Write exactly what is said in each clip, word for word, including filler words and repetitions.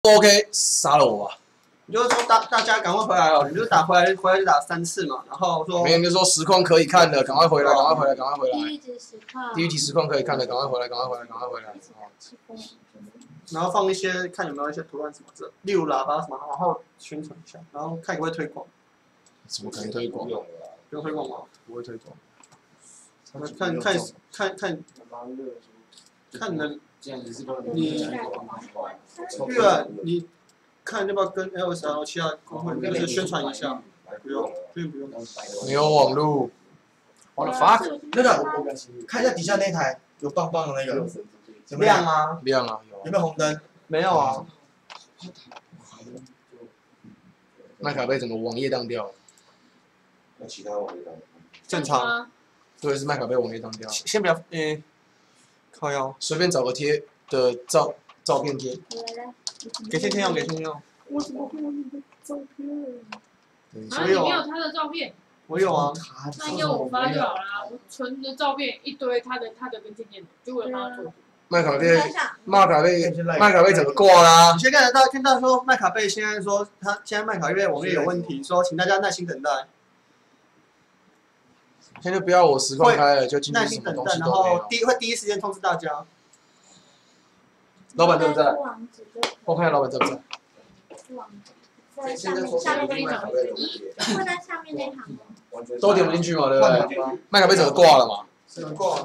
不 OK， 杀了我吧。 你就说大大家赶快回来哦，你就打回来，回来就打三次嘛，然后说。 没人就说实况可以看的，赶快回来，赶快回来，赶快回来。 第一集实况。 第一集实况可以看的，赶快回来，赶快回来，赶快回来。 然后放一些看有没有一些图案什么的，例如喇叭什么，然后宣传一下，然后看有没有推广。 怎么可能推广？ 不用推广吗？ 不会推广。 看看看看看能你对啊，你看要不要跟 L S L 其他工会就是宣传一下？不用，不用不用。 没有网路。 我的 fuck， 那个看一下底下那台有棒棒的那个， 亮啊， 亮啊， 有没有红灯？ 没有啊。 麦卡贝整个网页当掉了。 那其他网页当正常。 对，是麦卡贝网页当掉。 先不要，诶，靠腰。 随便找个贴的照照片贴。 给天天用，给天天用。 我怎么会有你的照片？ 啊，你没有他的照片？ 我有啊。 那你要我发就好啦，我存的照片一堆，他的他的跟天天的，就为了帮他做。 麦卡贝，麦卡贝，麦卡贝整个挂啦。 你先看得到，看到说麦卡贝现在说他现在麦卡贝网页有问题，说请大家耐心等待。 现在就不要我实况开了，就进耐去什么东心等待，然西都没有。 后第会第一时间通知大家。 老板在不在？我看下老板在不在。 在下面下面那一行，咦，会在下面那一行吗？ 都点不进去嘛，对不对？麦卡贝整个挂了嘛。 整个挂。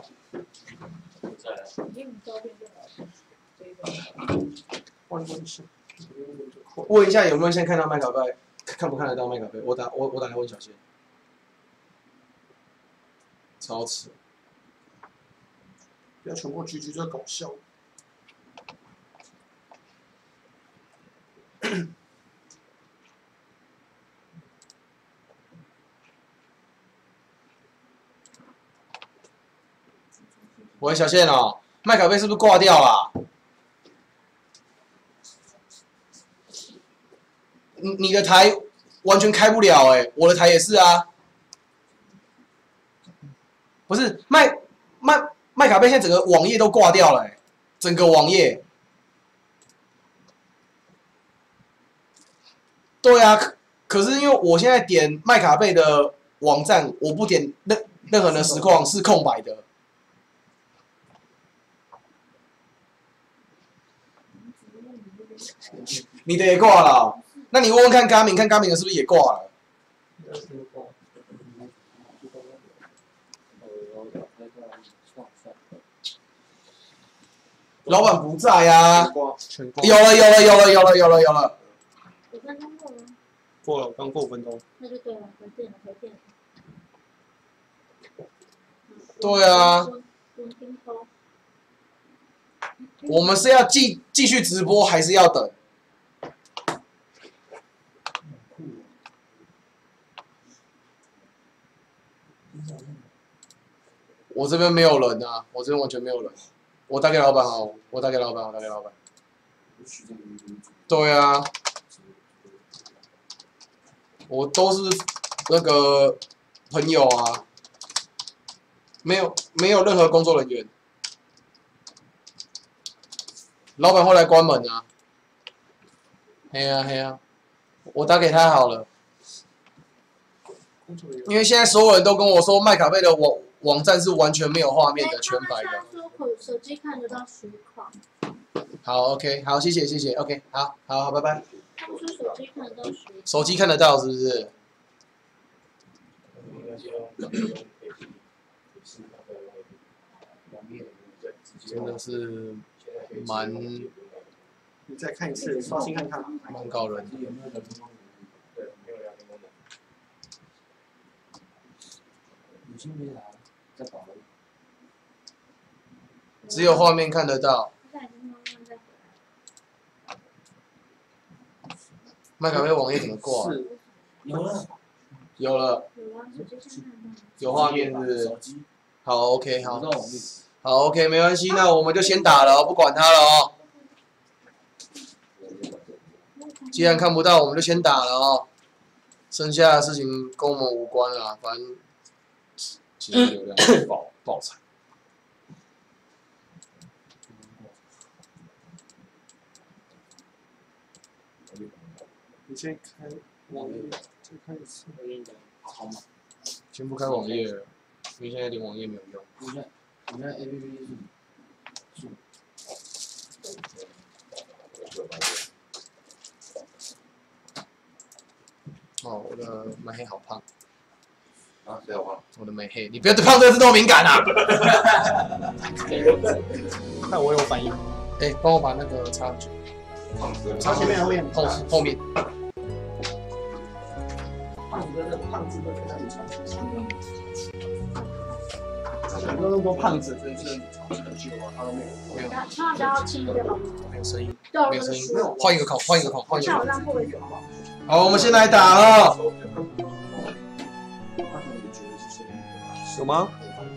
问一下有没有现在看到麦卡贝？看不看得到麦卡贝？我打我我打来问小谢。超扯！ 不要全部局局在搞笑。 喂，小谢哦，麦卡贝是不是挂掉了？你你的台完全开不了哎、欸，我的台也是啊。不是麦麦麦卡贝现在整个网页都挂掉了、欸，整个网页。对啊，可可是因为我现在点麦卡贝的网站，我不点任任何的实况是空白的。你的也挂了、哦，那你问问看 Garmin， 看 Garmin 的是不是也挂了？老板不在呀、啊，有了有了有了有了有了有了。 五分钟过了。 过了，刚过五分钟。 那就对了，回电了，回电了。 对啊。我们是要继继续直播，还是要等？我这边没有人啊，我这边完全没有人。我打给老板好，我打给老板，我打给老板。对啊，我都是那个朋友啊，没有没有任何工作人员。老板后来关门啊。嘿呀嘿呀，我打给他好了。因为现在所有人都跟我说麦卡贝的网网站是完全没有画面的，全白的。 手机看得到实况。 好 ，OK， 好，谢谢谢谢 ，OK， 好，好好，拜拜。 他们说手机看得到实况。 手机看得到是不是？真的是蛮…… 你再看一次，刷新看看。 蛮搞人的。只有画面看得到。麦卡贝网页怎么挂？ 有了， 有了，有画面是不是？好 ，OK， 好，好 ，OK， 没关系，那我们就先打了，不管它了哦。既然看不到，我们就先打了哦。剩下的事情跟我们无关了，反正其实流量爆爆惨。 你先开网页，再开一次。 我跟你讲，好嘛， 先不开网页了，因为现在连网页没有用。 你看，你看 A P P 是哦，我的美黑好胖。 啊，谁好胖？ 我的美黑，你不要对胖这个字那么敏感啊！ 看我有反应。 哎，帮我把那个插上去。 胖子， 朝前面后面。 后后面。 胖哥的胖字都非常长。 很多那么多胖子，真是超可惜的，他都没有。 没有， 千万不要轻一点，好吗？ 没有声音， 对， 没有声音。换一个孔，换一个孔，换一个孔。 下午让后卫走好。 好，我们先来打啊！ 有吗？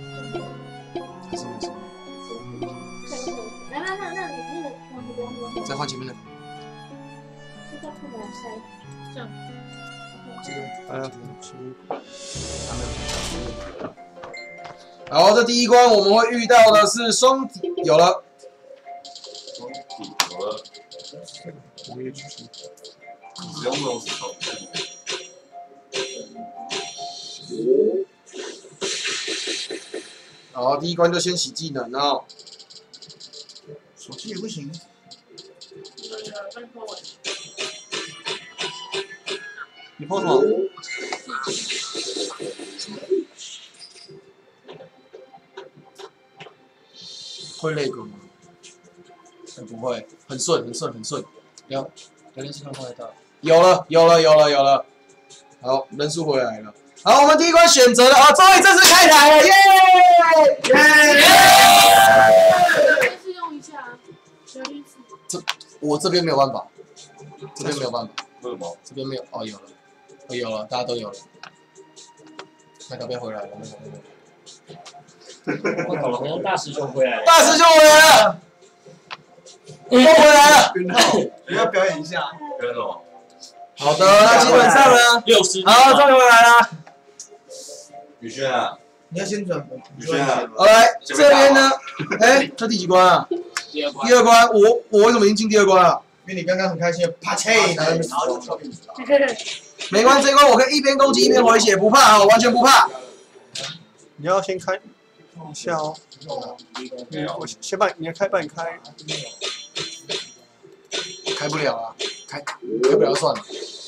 来来来，那你那个往这边往再换前面的。 这叫后面塞。 这样。 这个， 哎呀， 好，这第一关我们会遇到的是双体，有了。 双体有了。 我也去去。 使用龙石头。 好，第一关就先洗技能哦。 手机也不行。 你碰什么？ 会那个吗？不会，很顺，很顺，很顺。有，有点是看快到。有了，有了，有了，有了。好，人数回来了。好，我们第一关选择了啊，终于正式开台了，耶！耶！ 先试用一下，小心吃。 这我这边没有办法，这边没有办法。 为什么？ 这边没有，哦，有了，哦，有了，大家都有了。那那边回来了，那那边。 我搞成大师兄回来了。 大师兄回来了，都回来了。 云浩，你要表演一下。 跟什么？ 好的，那基本上呢， 六十。 好，终于回来了。 宇轩啊， 你要先转， 宇轩啊， 好来，这边呢，哎，这第几关啊？ 第二关。 第二关，我我为什么已经进第二关了？ 因为你刚刚很开心，啪嚓，然后就然后就跳进去了。 没关系，这一关我可以一边攻击一边回血，不怕啊，完全不怕。 你要先开一下哦。你我先帮你，你要开帮你开。 开不了啊，开开不了算了。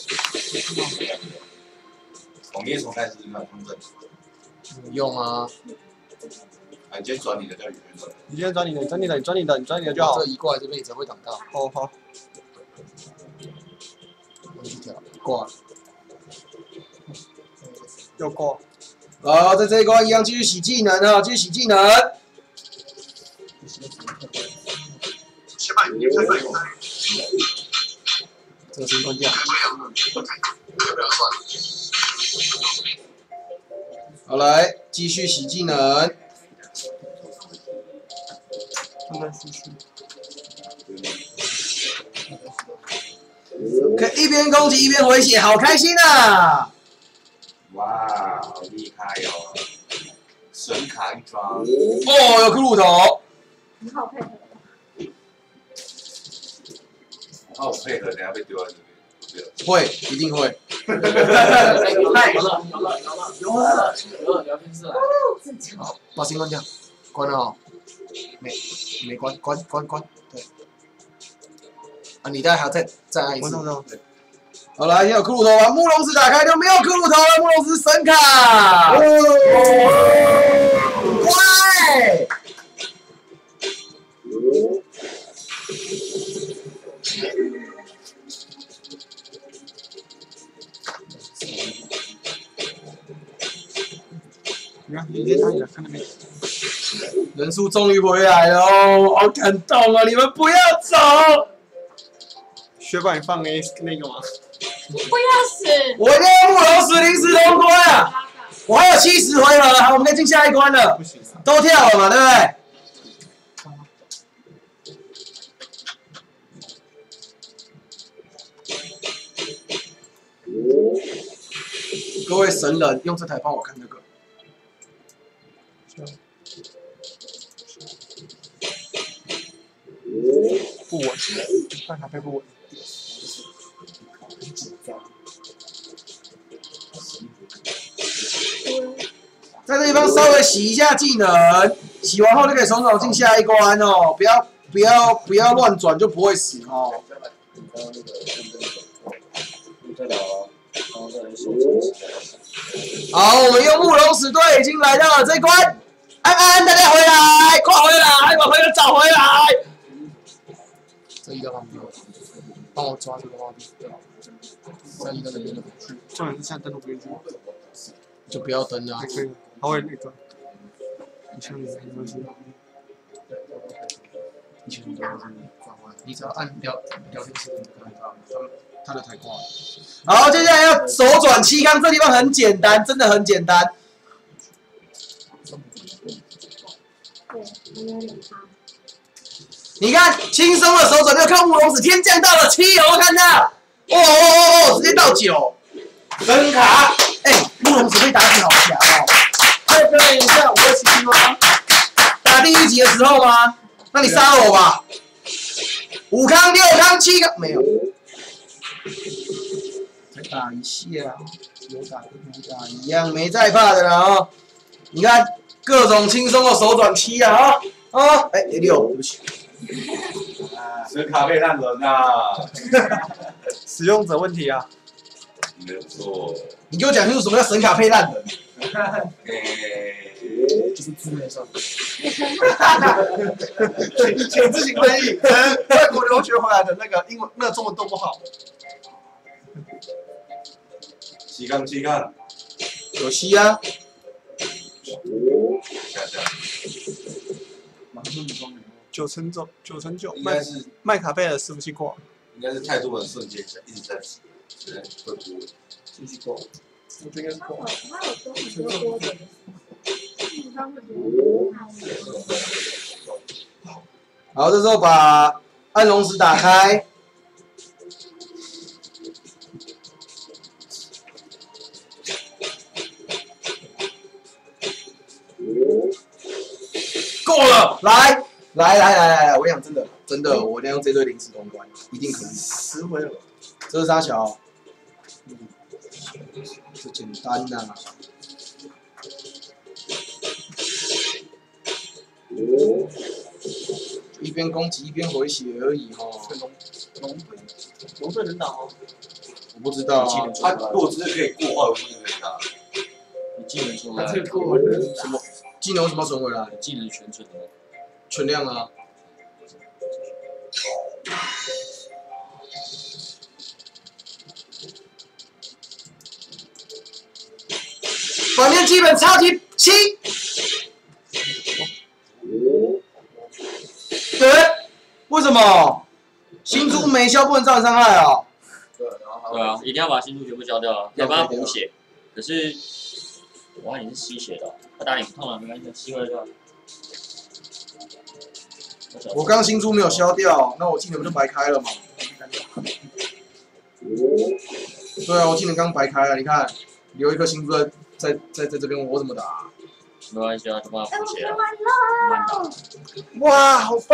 从一从开始慢通正。 有用啊， 啊，你先转你的，叫宇轩转。 你先转你的，转你的，转你的，你转你的就好。 这一过来这边你才会挡到。 哦好。 一条挂。 又过。 好，在这一关一样继续洗技能啊，继续洗技能。 先把你开开。 这个声音关掉。开不了算了。好，来继续洗技能。 慢慢输出。 可以一边攻击一边回血，好开心啊！ 哇，好厉害哦！神卡一抓。 哦，有骷髅头。 很好配合。 那我配合，等下被丢在这边。 会，一定会。 有了，有了，有了，有了，有了，有了，聊天室来。 好，把声音关掉，关了哦。没，没关，关关关，对。啊，你待会还要再再按一次。好来，现在有骷髅头，把木龙石打开就没有骷髅头了，木龙石神卡。喂。 你看，你先看你的，看那边。 人数终于回来了哦，好感动哦！你们不要走。 血管放 A 那个吗？ 不要死！ 我一定要木龙石临时通关啊！我还有七十回合，好，我们可以进下一关了。 不行。 都跳了嘛，对不对？各位神人，用这台帮我看这个。 不稳，看哪边不稳。 地方稍微洗一下技能，洗完后就可以从走进下一关哦，不要不要不要乱转就不会死哦。好，我们用慕容死队已经来到了这一关，安安大家回来，快回来，把朋友找回来。这一个方面，帮我抓这个花瓶，再移到那边的去。 重点是现在登录不进去， 就不要登了、啊。 还可以，他会那个，你像你没关系。 以前都是转弯，你只要按聊聊天室，你就看到他们他的太快了。好，接下来要手转七缸，这地方很简单，真的很简单。你看，轻松的手转六，看慕容子天降到了七哦，看到，哦哦哦哦，直接到九，声卡，哎、欸，慕容子被打起好强哦。再表演一下我会骑吗？打第一集的时候吗？那你杀了我吧。五康、六康、七康没有。再打一下，有打跟没打一样，没在怕的了哦。你看各种轻松的手转七啊啊啊！哎、欸，六，对不起。 神卡被烂人啊！ 使用者问题啊。 没有错。 你给我讲清楚什么叫神卡配烂人？ 诶， 就是字面上。 请请自行翻译。外国留学回来的那个英文，那个中文都不好。 七杠七杠， 有七啊。 下下。 马上补充。 九乘九，九乘九， 应该是麦卡贝尔伺服器挂。 应该是太多人瞬间一直在直在会播。 继续过。我觉得应该是过。 它有多很多多的。 好，这时候把暗龙石打开。够了，来来来来来，我跟你讲，真的真的，我一定要用这队临时通关，一定可以。 十回了。 这是沙小，嗯，这简单呐、啊。一边攻击一边回血而已哈。 龙龙队，龙队能打吗？ 我不知道啊。 他如果真的可以过的话，我不能打。 你技能出来， 这个过什么技能为什么存回来？ 技能全存的， 全亮啊！反面基本超级七。对，为什么？新珠没消不能造成伤害啊？ 对啊，一定要把新珠全部消掉啊，要帮他补血。可是，哇，你是吸血的、哦，他打你不痛了，没关系，吸回来就好。 我刚新珠没有消掉，那我技能不就白开了吗？对啊，我技能刚白开了，你看，留一颗新珠在在在在这边，我怎么打？ 没关系啊，就帮他补血啊。 完了！ 哇，好棒！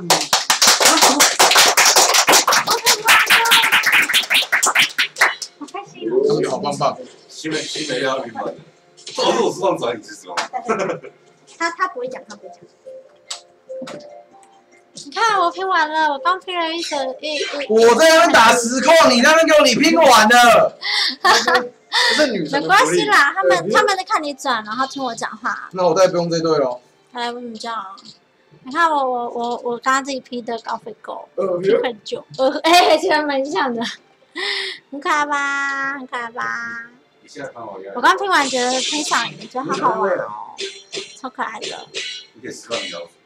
好开心哦！ 他们好棒棒。 新美新美要晕满的，都是我释放转你是什么？ 他他不会讲，他不会讲。你看我拼完了，我刚拼了一整一一。 我在那边打实况，你在那边给我你拼完了。 这是女生没关系啦，他们他们在看你转，然后听我讲话。 那我再也不用这队了。 哎，为什么这样？你看我我我我刚刚自己批的高飞狗，拼很久，呃，哎，其实蛮像的，很可爱吧？很可爱吧？ 你现在看我我刚拼完觉得拼上瘾，觉得好好玩哦，超可爱的。 你可以释放你老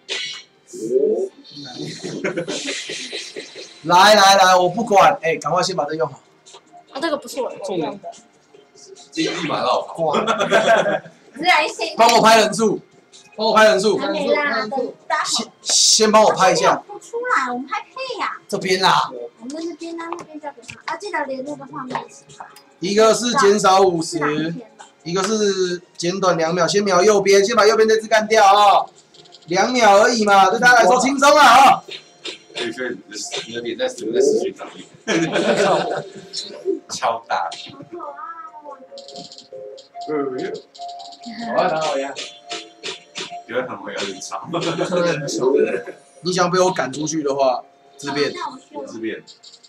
来来来，我不管，哎，赶快先把这用好。 啊，这个不是我我用的。 金立马绕跑。 来先。 帮我拍人数，帮我拍人数。 还没啦，等大家先先帮我拍一下。 不出来，我们拍配呀。 这边啦。 我们这边呢，那边交给他。啊，记得连那个画面一起拍。 一个是减少五十，一个是减短两秒。先瞄右边，先把右边这只干掉啊、哦，两秒而已嘛，对他来说轻松啊啊！ 所以说你的脸在死在死讯上面，超大。 好可爱哦。 好啊，打好呀。 觉得很会有点吵。 你想被我赶出去的话，自便。 自便。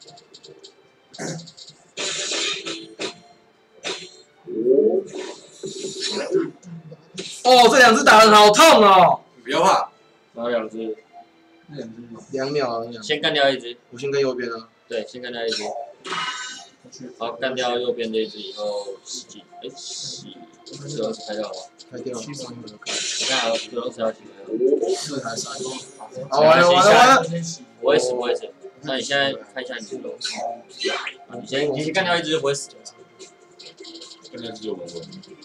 哦，这两只打得好痛哦！ 不要怕， 然后两只， 两秒，两秒。 先干掉一只。 我先跟右边啊。 对，先干掉一只。好，干掉右边这一只以后，洗净。哎，洗，最后是开掉了吗？ 开掉了。上一回合开。 那还有最后是要几回？ 四还是三？好，完了完了完了！ 不会死不会死。那你现在看一下你的龙。你先你先干掉一只不会死。 干掉一只就稳稳。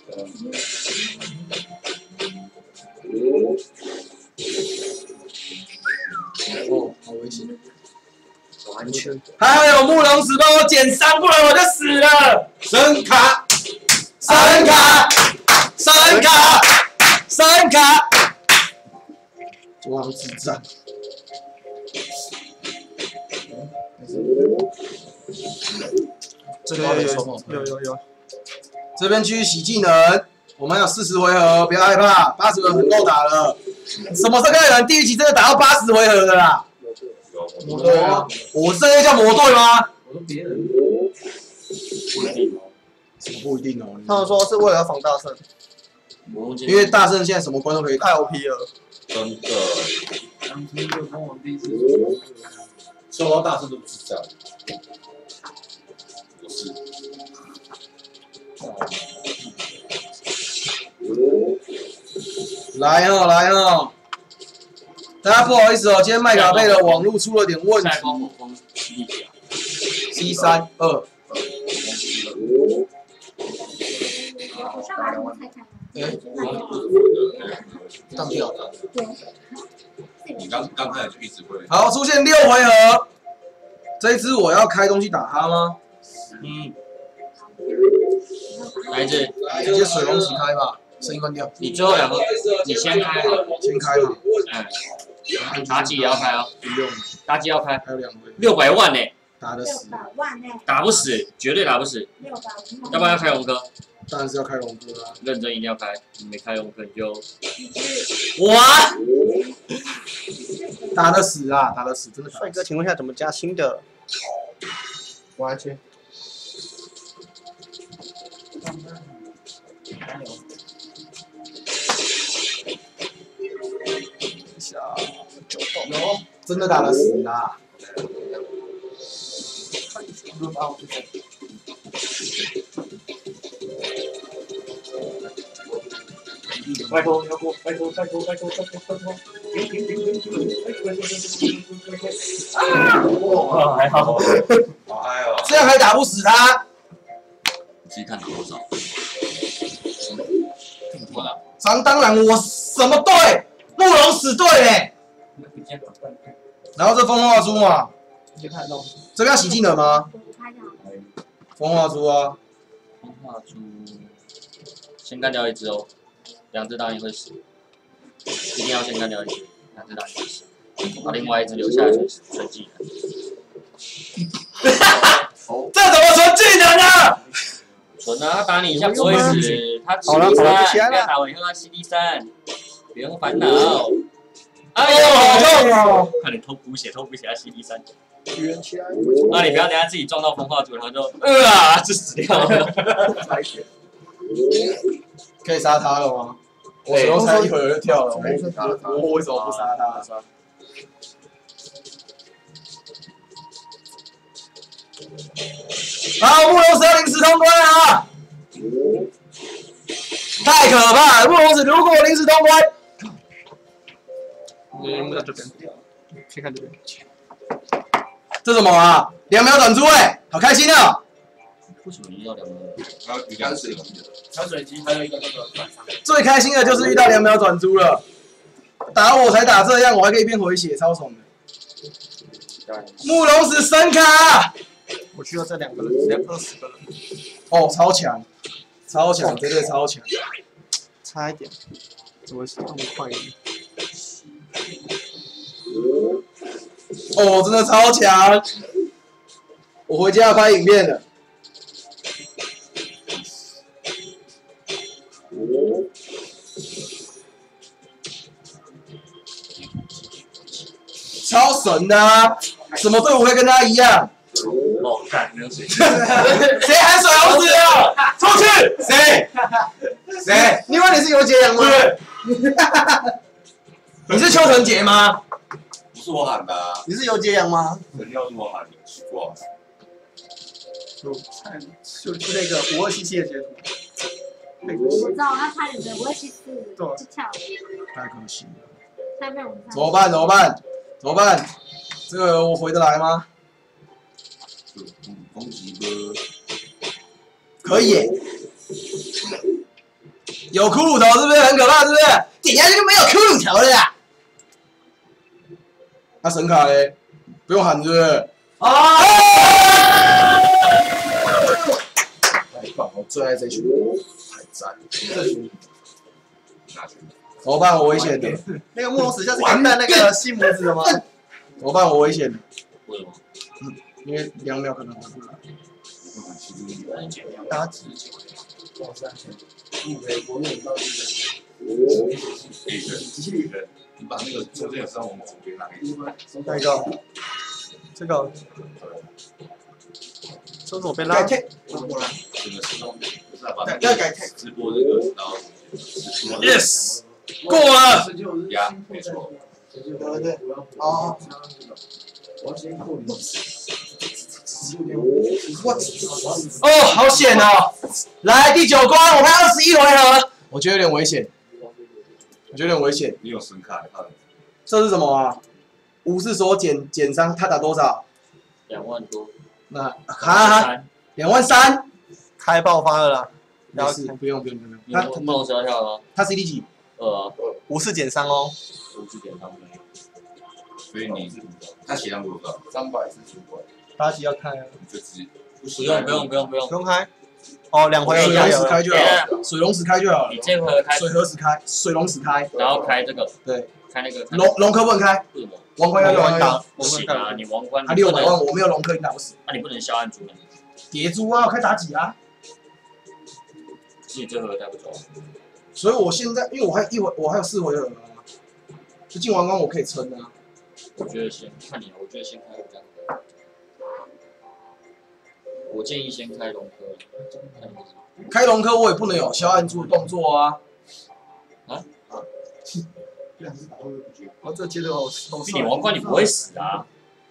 哦，好危险！ 完全。 还好有慕容石帮我减伤，不然我就死了。 神卡， 神卡，神卡，神卡。国王之战。这个有有有有。 这边继续洗技能，我们还有四十回合，不要害怕，八十回合很够打了。什么时候看有人第一集真的打到八十回合的啦？ 有。 对啊，我这个叫魔队吗？ 我说别人。 不一定哦。 他们说是为了防大圣， 因为大圣现在什么关都可以打。 太 O P 了。 真的。 当初就跟我第一次说到大圣都不是这样。不是。 来哦来哦！大家不好意思哦，今天麦卡贝的网络出了点问题。 下光火风犀利啊 ！C 三二。哎，当掉了。 你刚刚开始就一直会。 好，出现六回合。这一只我要开东西打它吗？ 嗯。哪一只？ 直接水龙石开吧，声音关掉。 你最后两个，你先开好。 先开嘛。 嗯。妲己也要开哦。 不用。 妲己要开。 还有两回。 六百万呢。 打得死。 六百万呢。 打不死，绝对打不死。 六百万。 要不然要开龙哥。 当然是要开龙哥啊。 认真一定要开，你没开龙哥你就。哇！ 打得死啊，打得死，真的。 帅哥，请问一下怎么加新的？我来接。 有，真的打得死啦！ 拜托，要不拜托，拜托，拜托，拜托，拜托！啊！哇，还好。 哎呦， 这样还打不死他。 自己看多少？我了。 张当然，我什么队？慕容死队嘞。然后这风化猪嘛，这边要洗技能吗？风化猪啊。 风化猪，先干掉一只哦，两只当然会死，一定要先干掉一只，两只当然会死，把另外一只留下来存存技能。 这怎么存技能呢？ 存啊，他打你一下不会死，他 C D 三，不要打我以后他 C D 三，不用烦恼。哎呦，好痛哦！快点偷补血，偷补血，他 C D 三。 圆起来。 那你不要等下自己撞到风化猪，然后就呃啊，就死掉了。 可以杀他了吗？我手才一会儿就跳了，我为什么不杀他？好，慕容石要临时通关啊！太可怕了！慕容石如果临时通关， 嗯，在这边，先看这边。 这什么啊？两秒转珠哎，好开心啊！ 为什么一定要两秒？ 还有鱼竿水机， 还有水机，还有一个那个反伤。 最开心的就是遇到两秒转珠了，打我才打这样，我还可以一边回血，超爽的。慕容石神卡， 我需要这两个人，两二十个人。 哦，超强，超强，绝对超强。 差一点，怎么是那么快一点？ 哦，真的超强！我回家要拍影片了。 超神的啊！什么队伍会跟他一样？ 哦，干，没有水。 谁喊水猴子了？出去！谁？谁？ 因为你是游杰阳吗？ 你是邱成杰吗？ 不是我喊的啊， 你是游杰阳吗？ 肯定要是我喊的，奇怪。 就就就那个五二七七的截图。 我知道，他差点没，我也去试，去跳。 太可惜了。 下面我们怎么办？怎么办？怎么办？这个我回得来吗？ 攻击哥， 可以耶。有骷髅头是不是很可怕？是不是？点下去就没有骷髅头了呀。那神卡嘞？不用喊是不是？啊！太棒！我最爱这群，太赞！这群拿去。 怎么办？我危险的。 那个慕容死下是看到那个西母子的吗？ 怎么办？我危险的。 为什么？ 嗯，因为两秒可能回不来。 打几？ 你把那个中间有上红纸给拿给你。 哪一个？这个。这左边拉。 改 tag。 这个是弄，不是把那要改 tag。 直播这个，然后。 Yes。过了。 呀，没错。 对对对。哦。我哦，好险哦！来第九关，我们二十一回合，我觉得有点危险，我觉得有点危险。 你有神卡，看。 这是什么啊？武士手减减伤，他打多少？ 两万多。 那哈，两万三， 开爆发了啦！ 没事，不用不用不用。 他帮我消跳了。 他 C D 几？ 二啊。 无视减伤哦。 无视减伤没有。 所以你他血量多少？三百四十五。 八级要开啊。 你就直不用不用不用不用不用开。哦，两回合水龙石开就好，水龙石开就好了。 你这回合开水河石开，水龙石开， 然后开这个， 对， 开那个龙龙科不能开， 为什么？ 王冠要王打， 不行啊，你王冠他六百万，我没有龙科，你打不死。 那你不能消暗珠吗？ 叠珠啊，我开妲己啊。 所以这回合带不走。 所以我现在，因为我还一回，我还有四回合啊，就进完关我可以撑啊。 我觉得先看你，我觉得先开这样。我建议先开龙科。 开龙科我也不能有消暗珠的动作啊。 啊？ 我这接着我你王冠你不会死啊。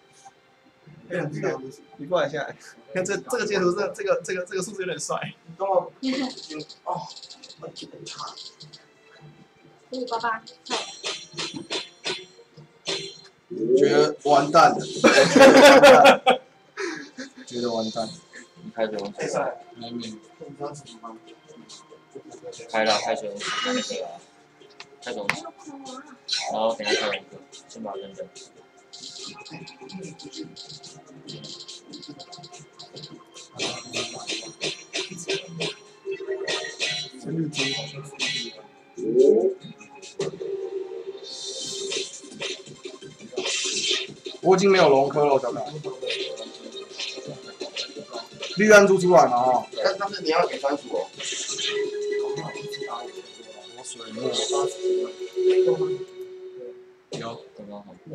你过来一下，看这这个截图，这这个这个这个数字有点帅。 跟我哦， 五八八， 觉得完蛋了，觉得完蛋了。 你开水龙头， 没没。 开了，开水龙头，开那个啦，开水龙头，然后等下开龙头，先把它扔掉。 我已经没有龙科了，小凯。绿暗珠出来嘛哈？ 但但是你要给番薯哦。 我水墨。 有，刚刚好。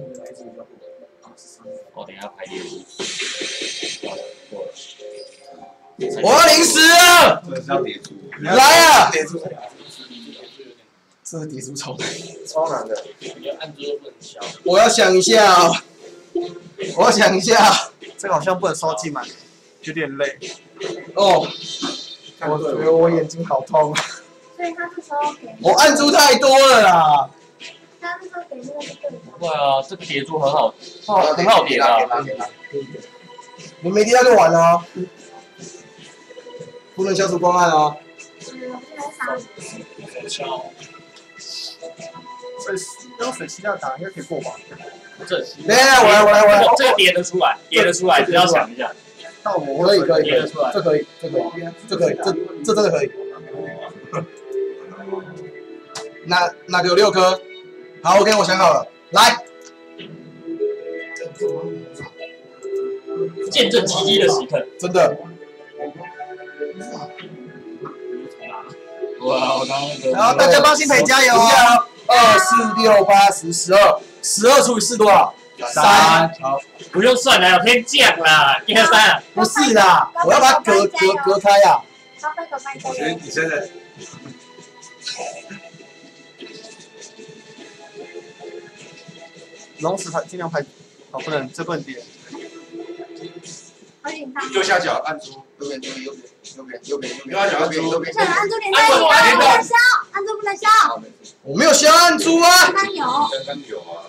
我等一下排列。过了。 我要零食了！ 这是要叠珠。 来啊！叠珠。这是叠珠超难， 超难的。 按住又不能消。 我要想一下哦。我要想一下。 这个好像不能收进满，有点累。 哦。我觉得我眼睛好痛啊。 所以他那时候给。 我按珠太多了啦。 他那时候给那个是对的。 不会啊，这个叠珠很好，很好叠的。 你没叠到就完了哦。不能消除光暗哦。 水用水气量打应该可以过吧？ 这， 来来，我来我来我来， 这个叠得出来，叠得出来，只要想一下。 到我可以可以叠得出来， 这可以这可以这可以这这真的可以。那那个有六颗，好 ，OK， 我想好了，来。 见证奇迹的时刻， 真的。 哇，我刚刚那个。 然后大家帮新培加油哦！ 二四六八十十二，十二除以四多少？ 三，好， 不用算了，有天降啦，一二三。 不是啦，我要把它隔隔隔开呀。 高飞狗帮我觉得你现在龙石牌尽量排，哦不能，这不能跌。 好紧张。 右下角按住， 右边，右边，右边，右边，右边， 右下角按住， 右边。 这按住点在你啊，不能笑，按住不能笑。 我没有先按住啊！ 刚刚有。 刚刚有啊。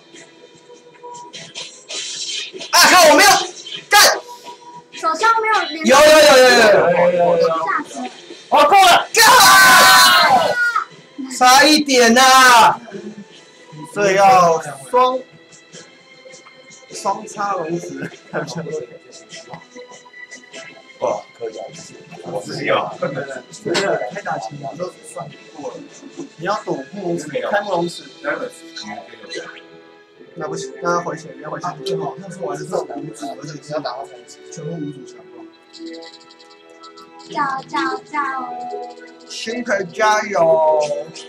啊靠！我没有干。 手上没有连。 有有有有有有有。 吓死！ 我过了， 干！差一点呐！ 这要双双叉龙石， 哇，可以啊，我自己有。 真的太大气了，都算过了。 你要赌木龙石，开木龙石， 那个那不行，那要回血，你要回血。 最好那时候我还是这种无主，而且只要打到三级，全部无主强化。 叫叫叫！ 新培加油！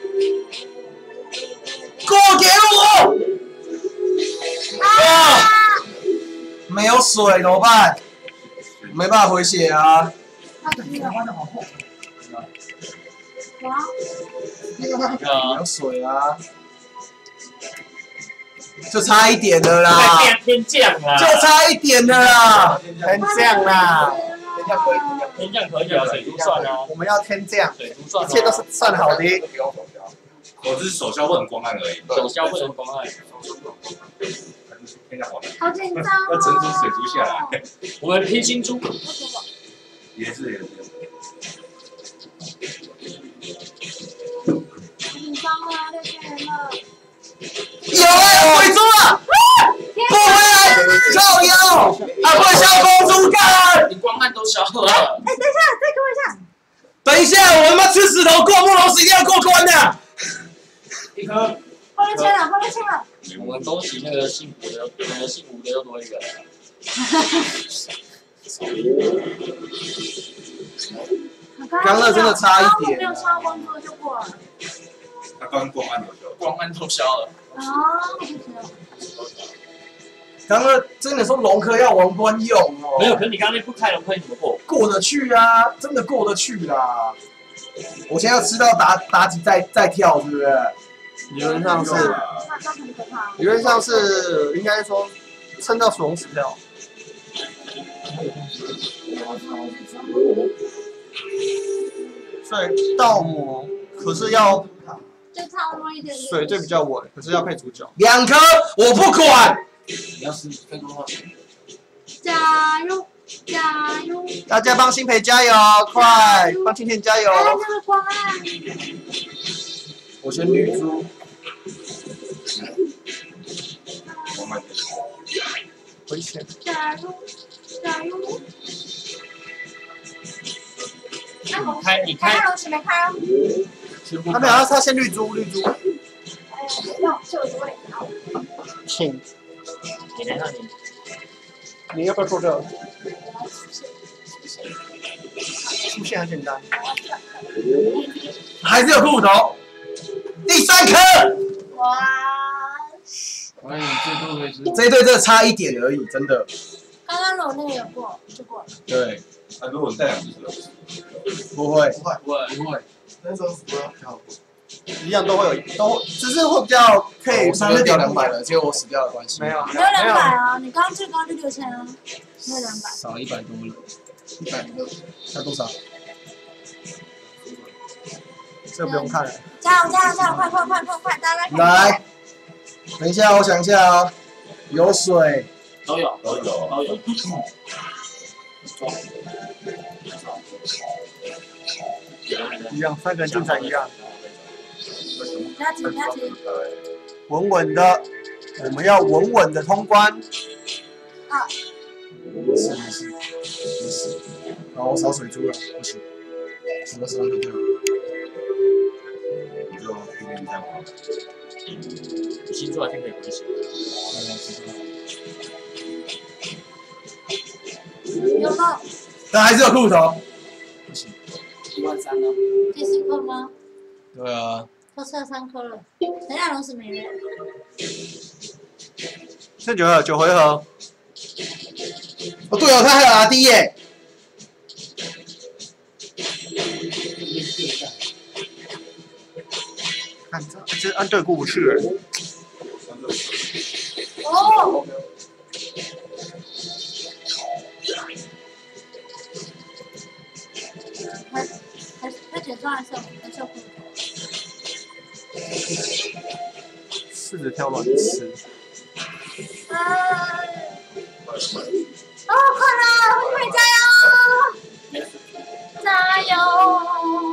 过给我！啊！没有水怎么办？没办法回血啊！ 哇！ 没有水啊！就差一点了啦！ 天降啦！ 就差一点了啦！ 天降啦！ 天降可以， 天降可以啊，水珠算啊， 我们要天降， 水珠算， 一切都是算好的。 我只是手消不能光按而已。 手消不能光按。 天降好难。 好紧张要整组水珠下来。 我们拼星珠。 也是也是。 紧张了，六千人了。 有啊，回珠了！不回来，靠腰！啊，不消风珠干！ 你光按都消了。 哎，等一下，再给我一下。 等一下，我他妈吃石头过木龙石一定要过关的。 一颗。 帮他签了，帮他签了。 我们恭喜那个姓胡的，那个姓胡的又多一个。 刚那真的差一点。 没有消温度就过了。 他刚光按都消， 光按都消了。 哦，不行。 刚刚真的说龙科要王冠用哦。 没有，可是你刚刚那不开龙科你怎么过？ 过得去啊，真的过得去啦。我现在要吃到妲妲己再再跳，是不是？ 理论上是， 那那很可怕。 理论上是应该说撑到水龙石跳。所以倒模可是要就差那么一点点。 水对比较稳，可是要配主角。 两颗我不管。 你要是更多话， 加油，加油！ 大家帮新培加油，快帮青天加油！ 哎，那个光暗。 我先绿珠。 光按。 回血。 加油，加油！ 你开，你开。 开龙石没开哦。 他没有，他他先绿珠，绿珠。 哎，要这个位置。 请。 你来那里。 你要不要做这个？出现很简单。 还是有裤头。第三颗。 哇！ 我你最多会是这一队真的差一点而已，真的。 刚刚我那个有过，就过了。 对。 那如果你带两只手， 不会， 不会不会不会，那时候是不要跳过。 一样都会有，都只是会比较可以。 我上次掉两百了，结果我死掉的关系。 没有， 没有两百啊！你刚刚最高就六千啊，没有两百。 少一百多了， 一百零二， 差多少？ 这不用看了。 加油加油加油！快快快快快！大家快！ 来，等一下，我想一下啊，有水， 都有都有都有。 一样，三个人进场一样。 不要急不要急。 稳稳的，我们要稳稳的通关。 啊。 没事没事没事。好，我扫水珠了，不行，什么时候就对了。 你就拼命这样玩。 新出来就可以回血。 有了。 但还是有裤头。不行。 一万三呢？ 第四颗吗？ 对啊。 都吃了三颗了，等下龙石没了。 剩九回九回合。 哦，对哦，他还有 R D 耶。 看这这按对过不去了。 哦。还还还减重还是还是要控制。 柿子挑软吃。 啊！哦，快了，快加油！加油！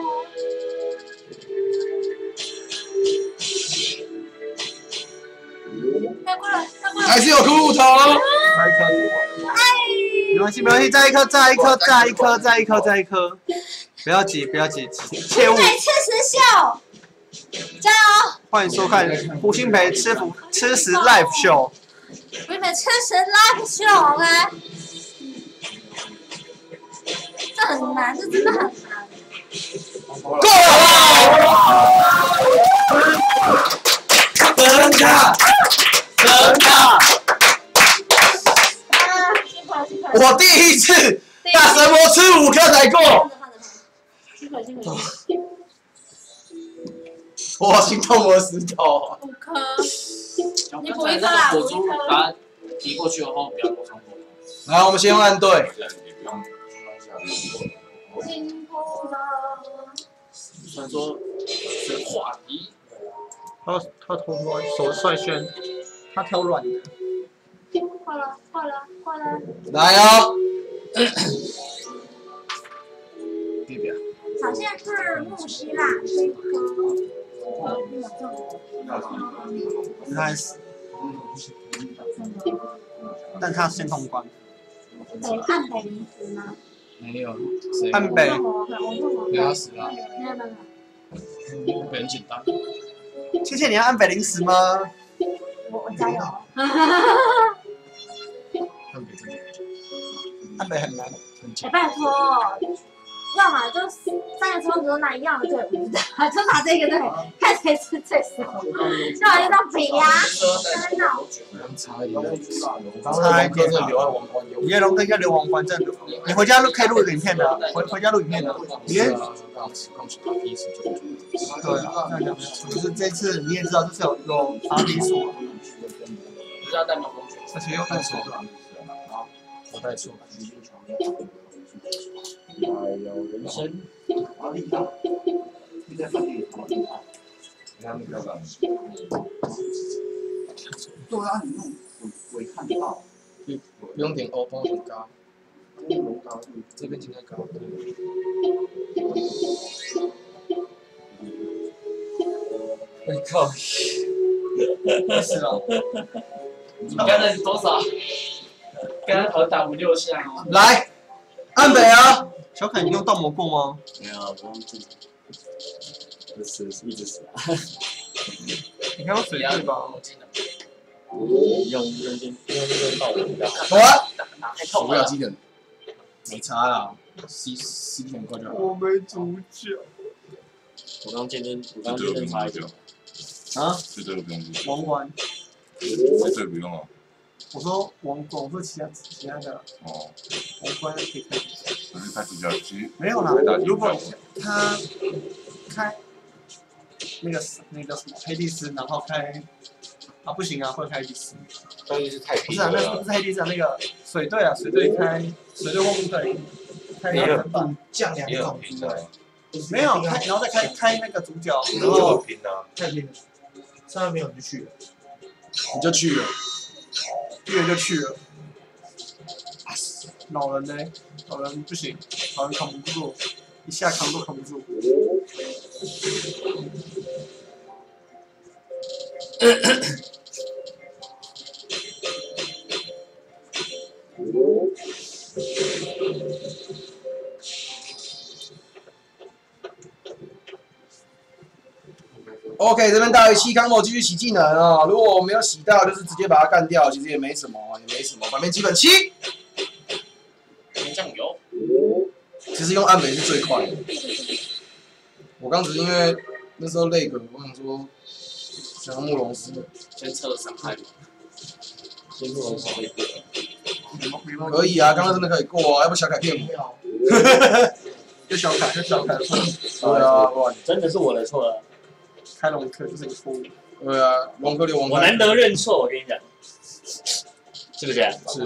太过了，太过了！ 还是有骷髅头。 再一颗。没关系，没关系，再一颗，再一颗，再一颗，再一颗，再一颗。不要急，不要急，切勿。 美吃实秀，加油！ 欢迎收看胡新培吃福吃食 Live Show。 美美吃食 Live Show，OK。这很难，这真的很难。 够了！神卡，神卡！我第一次大神魔吃五颗才过。 辛苦辛苦。 我心痛我的石头。 五颗。你补一颗啦，补一颗。 把它移过去后，不要过上过。 来，我们先用按对。 辛苦了。 虽然说是话题。 他他头软，手率先，他挑软的。 快了，快了，快了！ 来哦！别别。 好像是木希腊这一颗。 应该是。但他先通关。 北岸北离子吗？ 没有。 岸北。 没有死了。 没有没有。 很简单。 倩倩，你要按北零十吗？ 我我加油！ 按北真的， 按北很难。 哎，拜托，要么就三个车子都拿一样的队伍，就拿这个队，看谁是最熟。要么就当比呀，真的。 差一点，我刚刚龙哥真的留在王冠有。 你的龙哥应该留王冠证，你回家录可以录影片的，回回家录影片的。你也。对啊，那两就是这次你也知道，就是有有查比数嘛。 不是要带毛公主， 而且又带错了。 好，我带错。 有人生。 对啊，你弄我我看不到。 不用点 O， 帮我点高。这边应该高。 我靠！ 是了。 你刚才是多少？刚才好像打五六下哦。 来，按北啊！ 小凯，你用盗魔过吗？ 没有，不用自己。这是一直死啊！ 你看用水对吧？ 用用用用那个盗魔比较好。 好啊！ 太痛不要机人，没差啦 ，C C P 很快就好。 我没主角。 我刚健身，我刚健身差一点。 啊？ 这这个不用记。 王冠。 这个不用啊。 我说王冠，我说其他其他的。 哦。 王冠可以开。 可是开主角机。 没有啦，如果他开那个那个什么黑帝斯，然后开啊不行啊，会开黑帝斯。 但是是太不是啊，那不是黑帝斯啊，那个水队啊，水队开水队或木队开两人版降两种拼的。 没有开，然后再开开那个主角，然后后拼啊， 太拼了，上面没有你就去了， 你就去了， 去了就去了。老人呢？老人不行，老人扛不住，一下扛都扛不住。 OK， 这边大于七康我继续洗技能啊、哦！如果我没有洗到，就是直接把它干掉，其实也没什么，也没什么。反面基本七， 酱油。 其实用按北是最快的。我刚只是因为那时候累个，我想说想要慕容师， 先测伤害嘛。 先入为主会过。 可以啊，刚刚真的可以过啊，要不小凯骗我。 就小凯，就小凯的错误。 对啊，不然真的是我的错了。 开龙克就是个错误。 对啊，龙哥流王。 我难得认错，我跟你讲，是不是？ 是。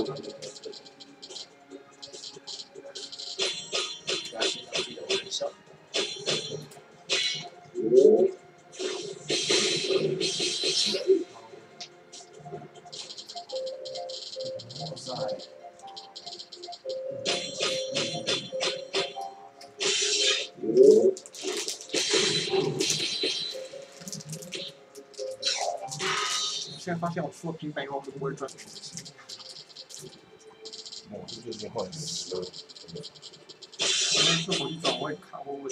现在发现我出了平板以后，我就不会转。 我是最近换十二。 因为这火机转我会卡，我会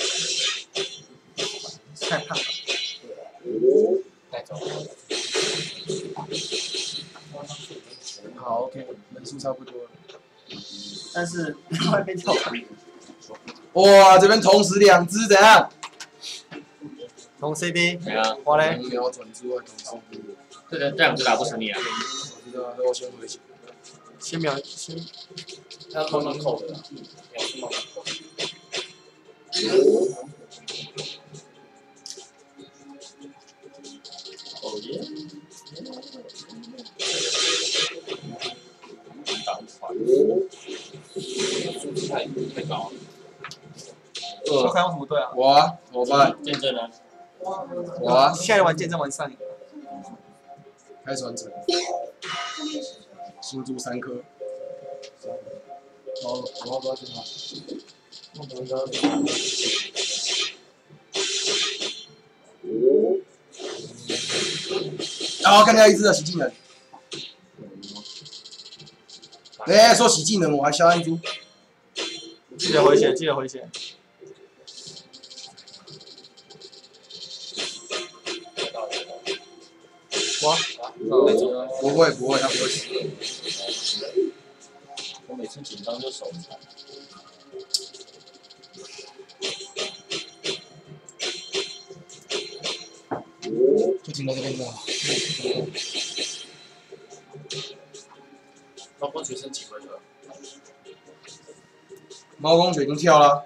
太胖了。 带走。 好 ，OK， 人数差不多了。 但是外面跳板。 哇，这边同时两只怎样？ 同 C D。 对啊。 我嘞。 瞄准之外，同 C D。 这这两只打不死你啊！ 我知道，那我先回去。 先秒先。 要慢慢扣的，秒数慢慢扣。哦耶！打不快，太太高了。 小凯用什么队啊？ 我啊，我办。 见证呢？ 我啊。 现在玩见证玩上瘾。 开始完成。输出三颗。哦，我要不要进啊？我不知道。然后看到一只的洗技能。哎，说洗技能，我还消一株。 记得回血，记得回血。哇！ 不会不会，他不会死。 我每次紧张就手残。 就停在这边就好。 包括学生几回了？ 猫公血已经跳了。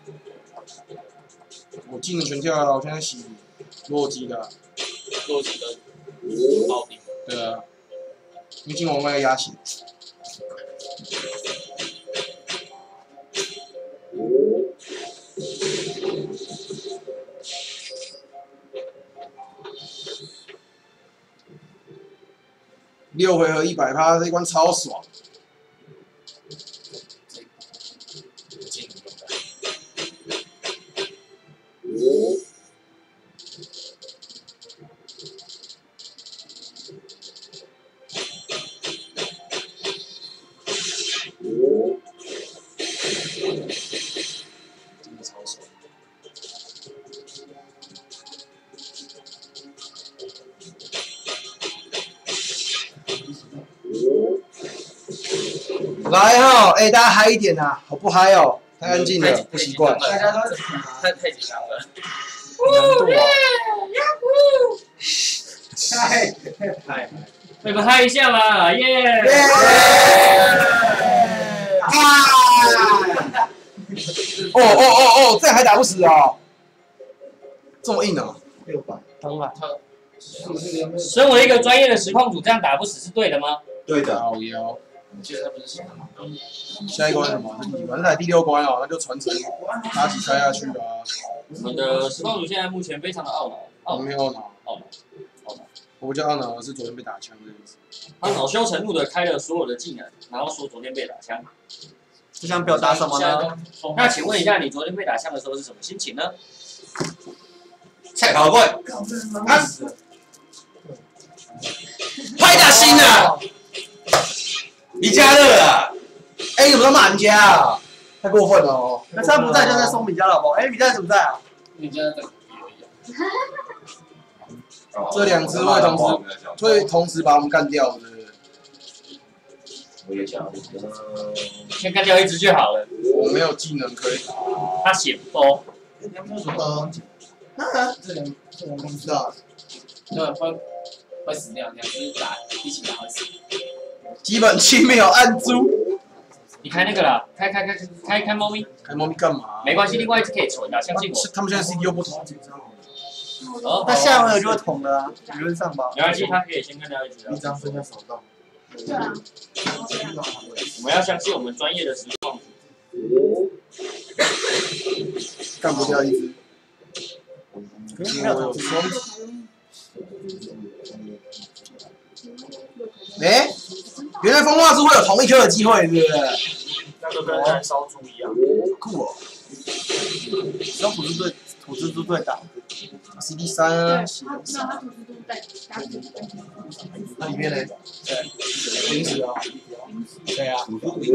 我技能全跳了，我现在洗洛基的。 洛基的暴力。 对啊。因为金王要压血。六回合一百趴，这一关超爽。真的超爽。来哈、哦，哎、欸，大家嗨一点呐、啊，好不嗨哦？太安静了，不习惯。 大家都太太紧张了。 难度啊！ 嗨嗨，你们嗨一下嘛，耶！ 哦哦哦哦，这还打不死啊！这么硬啊！ 六百，当然。 身为一个专业的实况主，这样打不死是对的吗？ 对的。好妖。 你记得他不是什么？ 下一关是什么？是反正才第六关哦，那就传承妲己开下去啊。 我们的实况主现在目前非常的懊恼， 我没有懊恼， 懊恼，懊恼。 我不叫懊恼，我是昨天被打枪这样子。 他恼羞成怒的开了所有的技能，然后说昨天被打枪。 这想表达什么呢？ 那请问一下，你昨天被打枪的时候是什么心情呢？ 菜头粿， 啊！拍打心啊！ 你家乐啊！ 哎、欸，你怎么在骂人家啊？太过分了哦！ 那他不在就在送米家老婆。哎，米家怎么在啊？ 米家在。 这两只会同时会同时把我们干掉的。 我也想， 先干掉一只就好了。 我没有技能可以打。 他显包。 呃，那这两这两不知道。 对，会会死掉，两只打一起打会死。 基本期没有按住。 你开那个啦，开开开开开猫咪。 开猫咪干嘛？ 没关系，另外一只可以存的，相信我。 他们现在 C D 又不同。 哦， 那下回合就会同的啊，理论上吧。 没关系，他可以先跟他一起。 一张剩下手动。 对啊。 我们要相信我们专业的实况。 干不掉一只。 没有说。 哎，原来风化是会有同一颗的机会，是不是？ 那就跟燃烧猪一样。 酷哦！ 用土制队，土制猪队打。 C D 三啊。 那他土制猪在打死。 那里面呢？对，零食啊。对啊。 然后，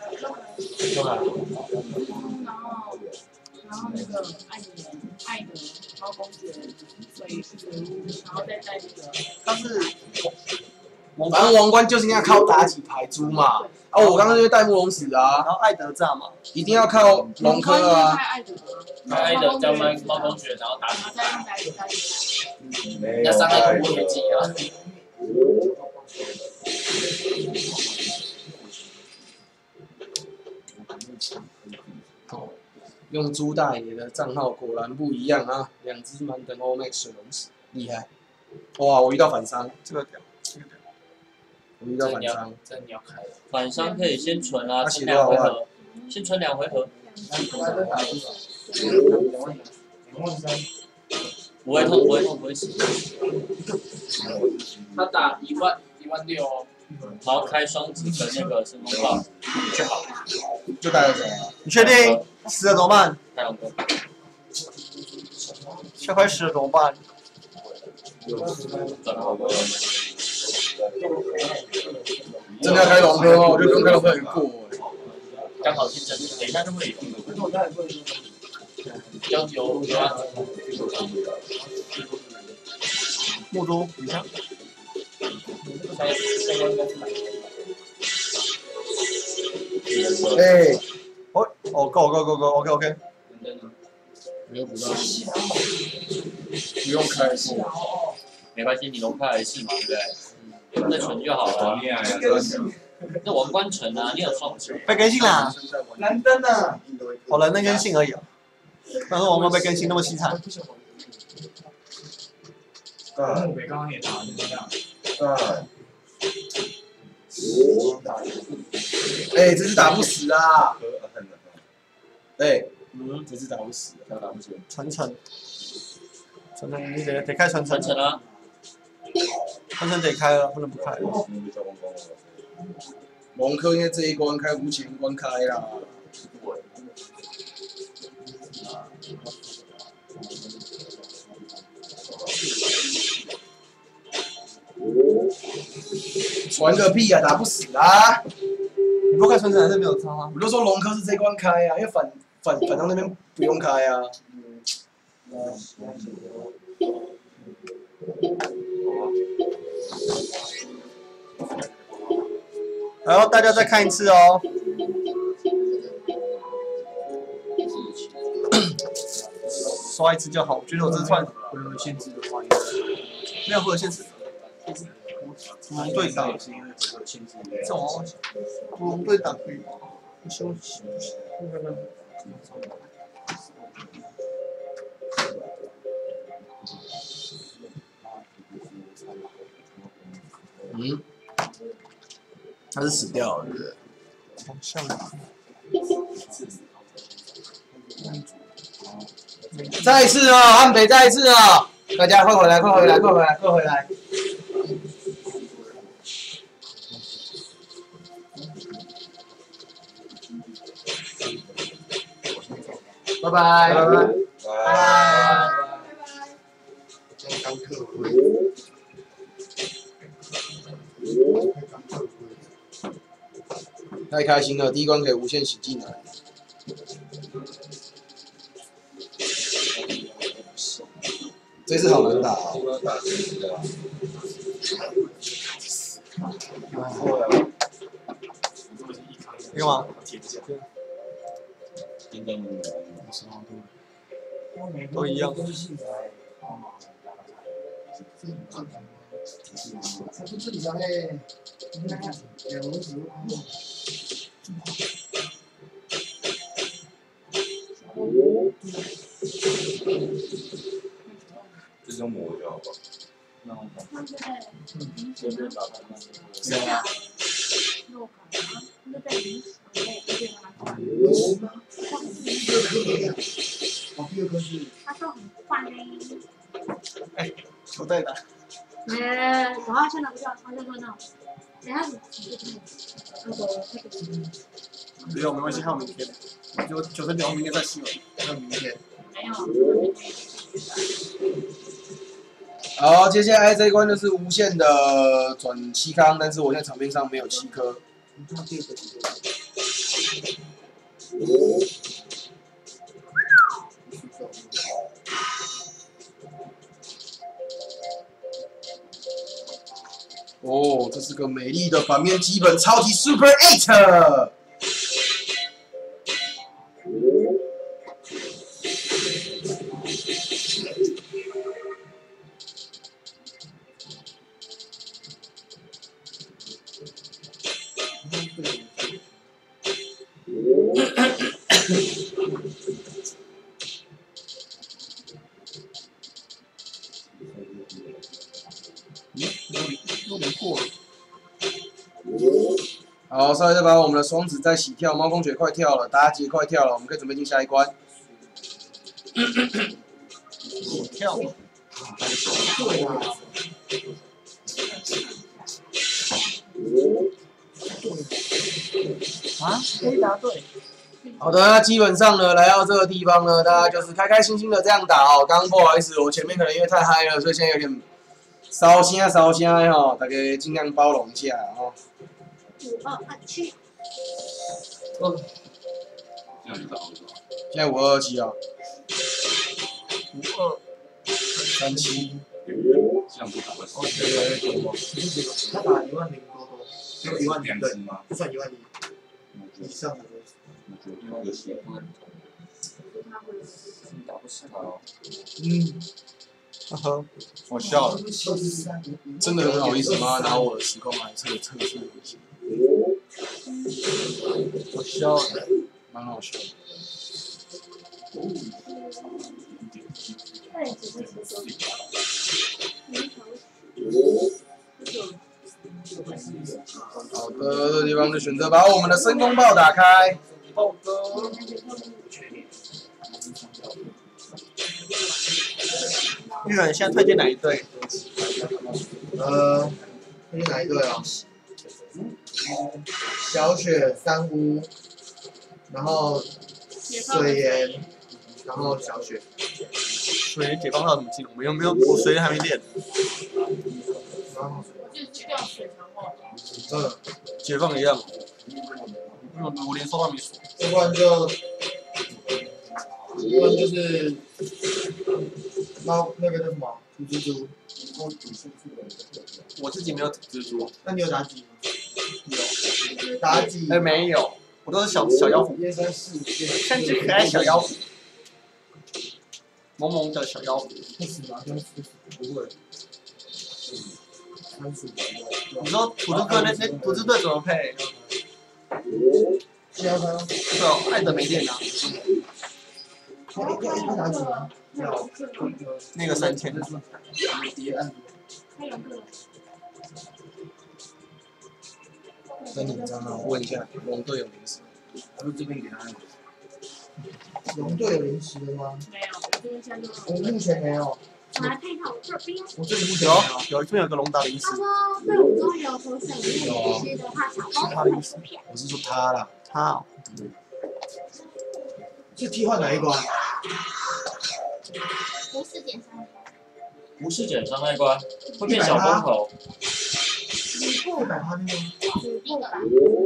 然后那个爱的爱的猫公爵水水屋，然后再带那个。 他是。 反正王冠就是应该靠妲己排猪嘛。啊，我刚刚就是带慕容死啊。 然后艾德炸嘛。 一定要靠龙科啊。 爱德。 爱德叫猫猫公爵，然后打死再用妲己妲己。 那伤害恐怖也记啊。 用朱大爷的账号果然不一样啊！两只满等 O Max 水龙死，厉害！哇，我遇到反伤， 这个屌，这个屌， 我遇到反伤， 这你要开。反伤可以先存啊， 他存两回合，先存两回合。不会痛，不会痛，不会死。 他打一万一万六哦。 然后开双子跟那个神风棒就好， 就带了谁啊？ 你确定？死了怎么办？ 太阳哥， 小快死了怎么办？ 真的要开龙哥吗？我觉得不用开龙哥也过哎。 刚好是真的，等一下就会有。要有有啊。 木都，你看。 哎， 哦哦，够够够够 ，OK OK。 没有补到，不用开是。 没关系，你龙开还是嘛，对不对？再存就好了。那王冠存啊，你有双存。 被更新啦！ 蓝灯啊！ 好了，那更新而已啊。但是王冠被更新那么凄惨。 木北刚刚也打成这样。对。 哎，这是打不死啊！哎，嗯，这是打不死，这打不死。 传承，传承你得得开传承。 传承啊！ 传承得开了，不能不开。 龙科因为这一关开无前关开啦。传个屁啊，打不死啊！ 你不开传承还是没有差啊？ 我就说龙科是这关开啊，因为反反反方那边不用开啊。 然后大家再看一次哦。刷一次就好，我觉得我这串回合限制的话， 没有回合限制。古龙队长是因为回合限制。 这种古龙队长可以休息。 嗯，他是死掉了，对不对？ 好像。 再一次哦，安北再一次哦，大家快回来，快回来，快回来，快回来！拜拜，拜拜，拜。健康客户。太开心了，第一关可以无限洗技能。这次好难打哦。 有吗？都一样。 他不自己上嘞，你看看，两轮子。 这种磨就好吧。 那我那这个嗯，就是把它们谁啊？ 肉感啊，那在零食类有点麻烦。 第二颗没有，哦，第二颗是。 他说很快呢。 哎，球在哪？ 呃，我要现在不叫，他就说那种，等下你你就那个那个。 没有，没关系，还有明天。就九分九，明天再试了。 还有明天。 没有。 好，接下来这一关就是无限的转七康，但是我现在场面上没有七颗。哦，这是个美丽的反面基本超级 Super Eight。好，稍微再把我们的双子再洗跳，猫公爵快跳了，妲己快跳了，我们可以准备进下一关。 洗跳。 对啊。 啊，可以答对。 好的，那基本上呢，来到这个地方呢，大家就是开开心心的这样打哦。刚刚不好意思，我前面可能因为太嗨了，所以现在有点烧声烧声的吼，大家尽量包容一下哦。 五二二七。 这样就打不到。 现在五二二七啊。 五二三七。 这样不打会死。 哦，对对对对，他打一万零多多，只有一万零对， 吗？ 不算一万一以上的。 我觉得那个是打不死他哦。 嗯。 呵呵，我笑了。 真的很好意思吗？拿我的时空来测测试游戏。 我笑了， 蛮好笑的。好的，这个地方就选择把我们的申公豹打开。 豹哥。玉人现在推荐哪一队？ 呃，推荐哪一队啊？小雪、三屋，然后水岩，然后小雪。 水岩解放号怎么进？我们有没有？我水岩还没练。 然后， 嗯，解放一样。因为我连收都没锁。 这关就，这关就是猫那个叫什么？土蜘蛛。 我自己没有土蜘蛛。 那你有妲己吗？ 有。 妲己。 哎，没有，我都是小小妖狐。 一二三四五六。 三只可爱小妖狐。萌萌的小妖狐。 不死吗？不会。三十你说土蜘队那那土蜘队怎么配？ 加分。 对哦，爱的没电啊。 要要要妲己吗？要。 那个三千。 真紧张啊！问一下，龙队有零食？ 我们这边给他。龙队有零食的吗？ 没有， 我目前没有。 我来看一下我这边。 我这里目前有没有这边有个龙达零食。 他说队伍中有所选入零食的话，小包会薯片。 我是说他啦。 他哦。 是替换哪一关？ 不是减伤。 无视减伤那一关会变小风头。 你不一百趴那个。 指定的吧？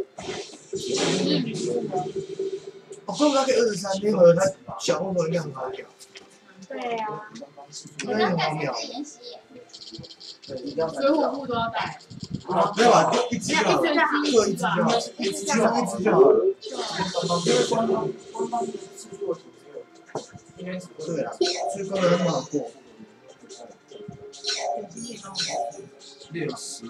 哦，怪不得他可以二十三，那会儿他小风头量好屌。 对啊。 应该很好秒。对，一定要。 水火木都要带。 啊，没有啊，就一只就好了，各一只就好了，一只就一只就好了。因为官方官方制作组只有应该是对啦，所以根本很好过。 六十。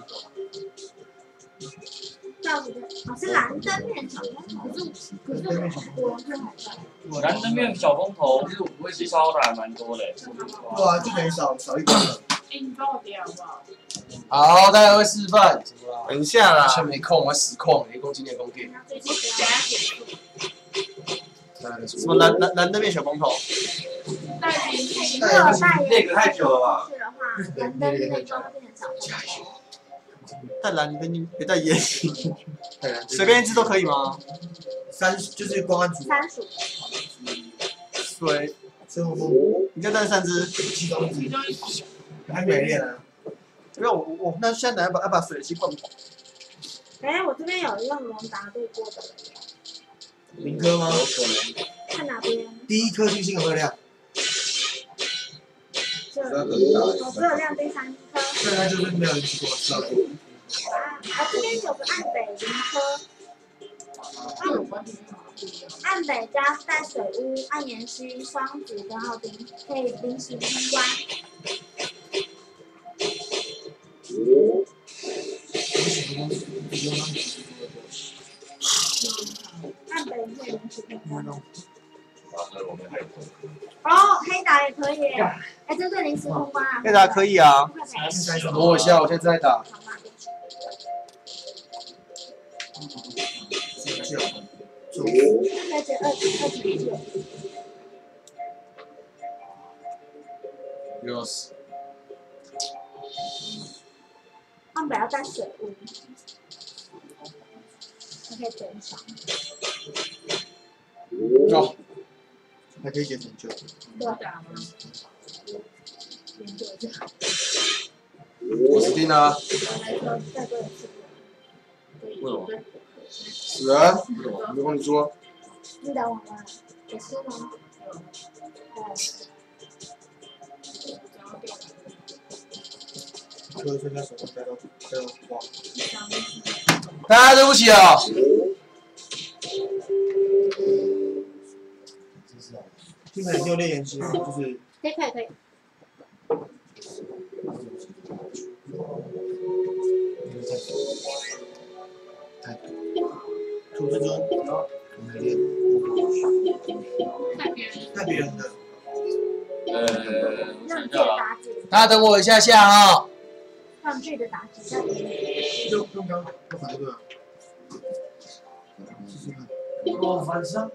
叫不对，哦是蓝灯面小风头，可是可是我是还在。 蓝灯面小风头，其实我不会吸收的还蛮多的。 对啊，就等于少少一关了。 哎，你帮我点好不好？ 好，大家会示范。 等一下啦， 全没空，我实况，一共今年公给。 我等下结束。 什么蓝蓝蓝灯面小风头？ 带进去。 如果带那个太久了吧？ 是的话，蓝灯面就会变成小风头。 带蓝灯别带烟，随便一支都可以吗？ 三就是公安组， 三属。 水， 生活风， 你就带三支。 七公其斤， 中一组。 还没练啊。 不要我我那现在要把要把水吸灌跑。 哎，我这边有用龙答对过的人， 民科吗？ 看哪边？ 第一颗星星有没有亮？ 这我只有亮第三颗。 对啊，就是没有人去过，知道的。 啊，啊这边有个岸北林科。岸北加带水屋、岸岩溪、双子跟奥丁，可以临时通关。岸北可以临时通关。哦，黑达也可以。哎，这是临时通关啊。 黑达可以啊。 等我一下，我现在在打。 可以减二二乘九。 六十。 岸北要带水屋，还可以减少。 走。 还可以减成九。 对。研究一下。 我死定了。 再做一次。 为什么？ 死人？没跟你说。 你打完了，也是吗？对。 科现在手上带到带到哇。 大家对不起啊。 现在你有练延期吗？就是。 可以可以可以。 土之尊，我没练。 看别人。 看别人的。 呃， 让解答解。 大家等我一下下啊。 让剧的打击在里面。 用用刚刚反对吧？试试看。 哦，反伤。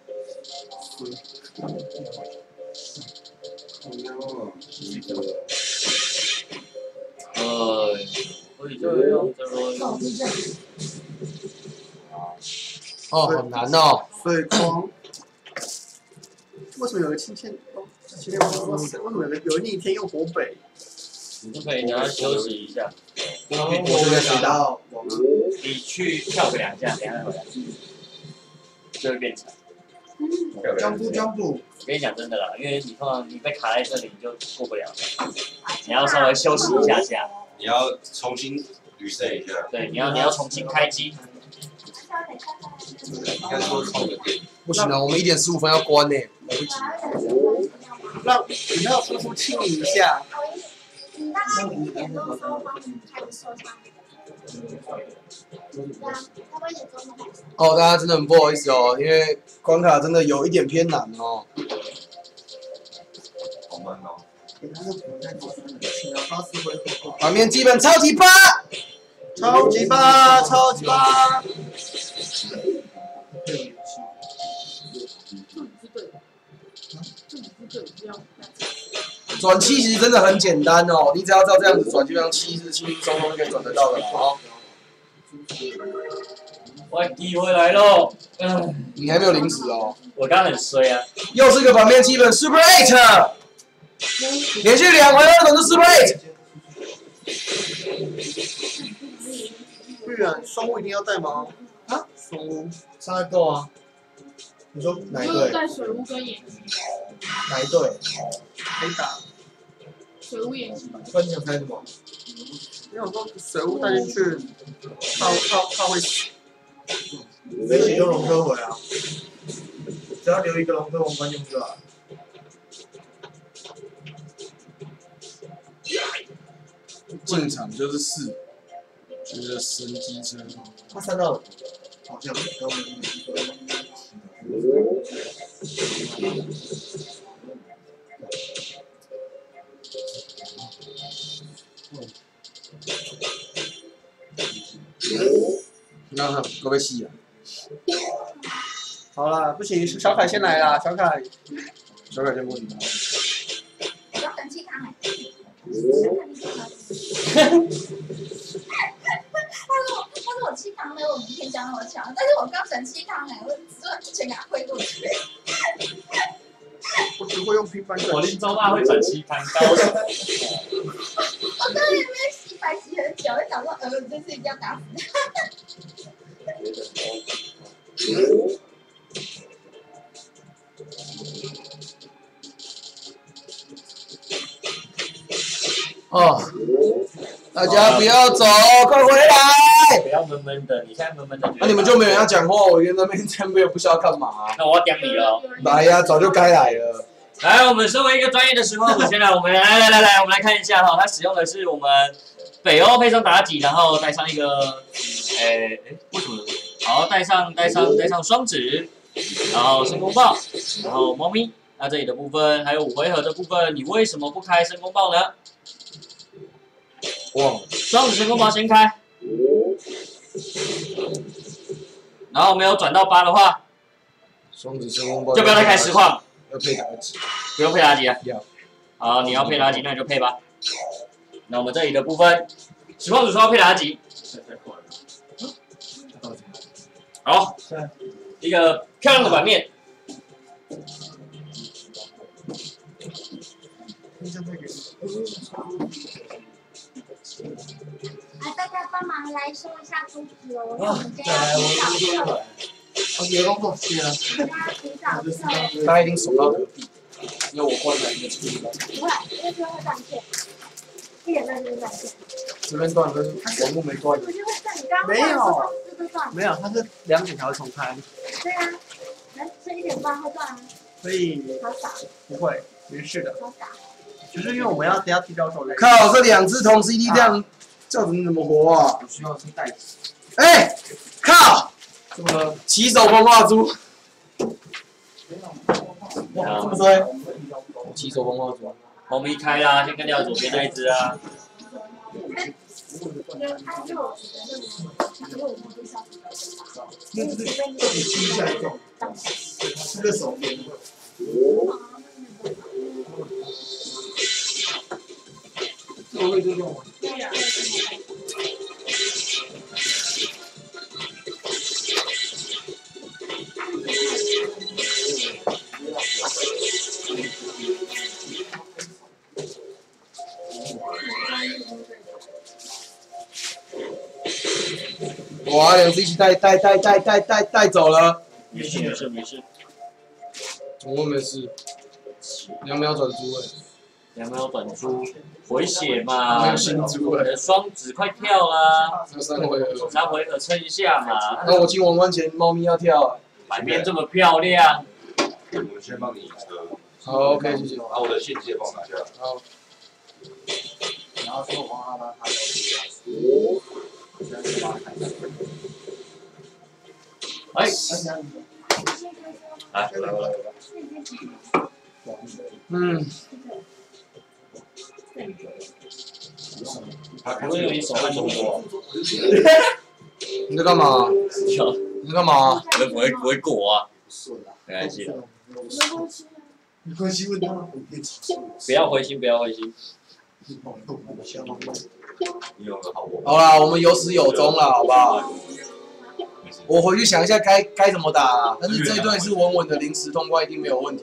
呃，所以就用这个。 哦，好难哦。 水狂。为什么有个青天？青天为什么有个有逆天用火北？ 你就可以，你要休息一下。 我现在学到， 你去跳个两下，等下回来，就会变强。 江步江步。 我跟你讲真的啦，因为你通常你被卡在这里，你就过不了。你要稍微休息一下下。 你要重新reset一下。 对，你要你要重新开机。 应该说充个电。 不行啊，我们一点十五分要关呢，来不及。 让你要舒服清理一下。 你大概五点钟的时候帮你开始收场。 哦，大家真的很不好意思哦，因为关卡真的有一点偏难哦。 好慢哦。 反面基本超级八， 超级八，超级八。 转七其实真的很简单哦，你只要照这样子转，基本上七是轻轻松松就可以转得到的了哦。 快递回来喽！嗯， 你还没有零食哦。 我刚刚很衰啊。 又是个反面基本 Super Eight， 连续两回合都是 Super Eight。 玉啊，双屋一定要带吗？啊，双屋三个够啊。你说哪一队？ 带水屋跟演习。 哪一队？ 可以打。 水屋演习。 不然你想猜什么？ 因为我说水屋带进去，怕怕怕会死。 没使用龙科回啊，只要留一个龙科王冠用就好。 进场就是四，觉得神机车。 他三到好像跟我们那他会不会死啊？ 好了，不行，是小凯先来啦，小凯。 小凯先过你。 我要等气康哎。他说我，他说我气康了，我明天将那么强，但是我刚神气康哎，我只一拳给他挥过去。 我只会用平板我林州大会转七康高手。 我刚才有没有洗白洗很久，我想说，呃，这次一定要打死哦，大家不要走，快回来！ 不要闷闷的，你现在闷闷的。 那、啊、你们就没有人要讲话，我原那边真没有不知道干嘛、啊。 那我要点你了。 来呀、啊，早就该来了。 来，我们身为一个专业的时候，首先来，我们来来来来，我们来看一下哈，它使用的是我们北欧配上妲己，然后带上一个，诶诶，为什么？好，带上带上带上双指，然后申公豹，然后猫咪。那这里的部分还有五回合的部分，你为什么不开申公豹呢？ 哇， 双指申公豹先开，然后没有转到八的话， 双指申公豹就不要再开实况。 要配妲己， 不用配妲己啊。 要。 好，你要配妲己，那你就配吧。那我们这里的部分，实况主说要配妲己。好，一个漂亮的版面。 来，大家帮忙来收一下珠子哦， 啊， 今天要洗澡课。 我有工作去啊。 大家洗澡课。 他一定守到隔壁，因为我关了一个出口。 不会，因为这会断线，一点半就会断线。 这边断了，网络没断。 不是会断，你刚刚没有， 这个断。 没有，它是两点才会重开。 对啊，来，这一点半会断啊。 所以好傻， 不会，没事的。 好傻。 只是因为我们要等下提交手雷。 靠，这两只同 C D 这样，这样子怎么活啊？ 我需要是袋子。 哎、欸，靠！ 怎么了？ 起手风化猪。 哇， 这么衰。起手风化猪。 猫咪开啦，先干掉左边那一只啊。 那这个到底听起来重，是个手边。这个位置用吗？ 对呀。 哇，两只一起带带带带带带带走了。 没事没事没事。 怎么会没事？两秒转猪哎。 两秒转猪，回血嘛。 没有新猪哎。 你的双指快跳啦！ 只有三回合。 三回合撑一下嘛。 那我进王冠前，猫咪要跳。 版面这么漂亮。 我先帮你车。 好 ，OK， 谢谢。 把我的信借帮我拿下。 好。 然后说黄阿巴他有哎， 来，来来来来。 嗯。 我有一手按动作。 你在干嘛？你在干嘛？ 不会不会不会过啊？没关系的。 没关系，问他们不要灰心，不要灰心。 你有个好我。 好啦，我们有始有终了，好不好？我回去想一下该该怎么打啦。但是这一队是稳稳的临时通关，一定没有问题。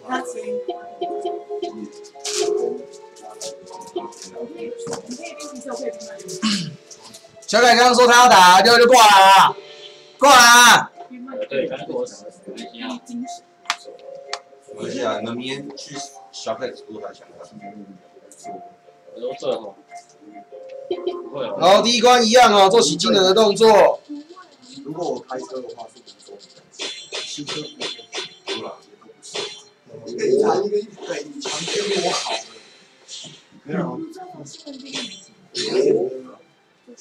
小凯刚刚说他要打，就就挂了啊，挂了啊。 对，刚刚跟我讲的是一样。 没关系啊，你们明天去小凯子路上想看。 我说这哈。不会。 好，第一关一样哦，做洗技能的动作。 如果我开车的话，是怎么做？骑车不会。 对吧？ 一个一残，一个一对，你强偏我好。没有。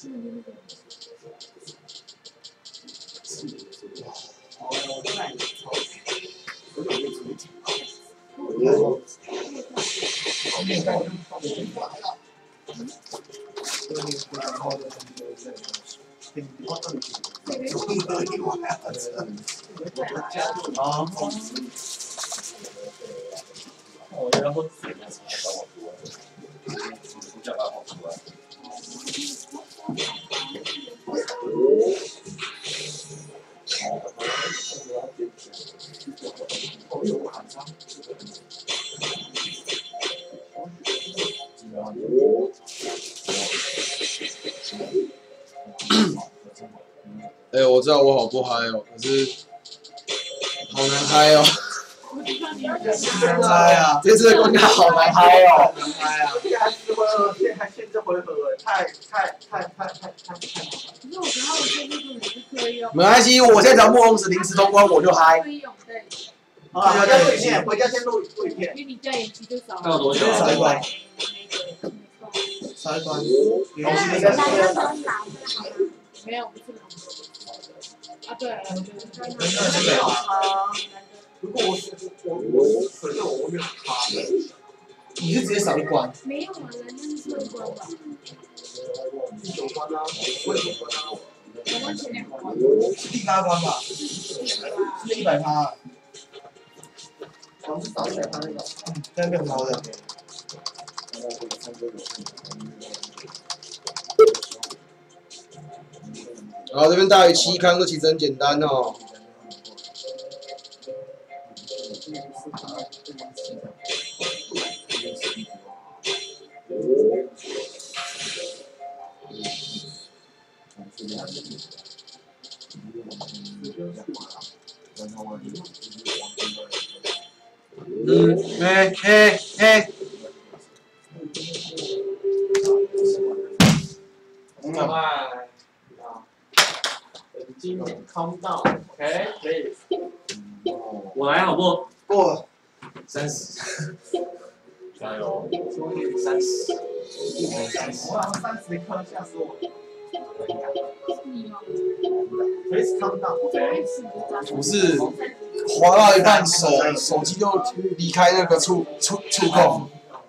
啊， 我觉得会。 哎、欸，我知道我好不嗨哦，可是好难嗨哦。 难嗨啊！ 这次的关卡好难嗨哦， 难嗨啊！现在四回合，现在现这回合太太太太太太太。 可是我觉得他们这部分也是可以用。 没关系，我现在只要木红石临时通关我就嗨。 可以用对。 好了，回家录影片，回家先录录影片。 因为你加演技就少。 还有多久啊？ 少一关。少一关。游戏应该是。 没有，不是狼。啊，对，我觉得真的是没有差。如果我我我可能我没有差，你是直接少一关。 没有啊，人家是四关吧？ 第九关啊，我也九关啊。 我关前两关。 是第八关吧？是一百趴。好像是少一百趴那个。嗯，现在变高的。 然后这边大于七康，这其实很简单哦。嗯，嘿嘿嘿。 干嘛？今年 calm down，OK， 可以。 我来好不？ 过了。 三十。 加油！ 三十。 我好像三十颗，吓死我。 你吗？ Please calm down。 不是，滑到一半手手机就离开那个触触触控。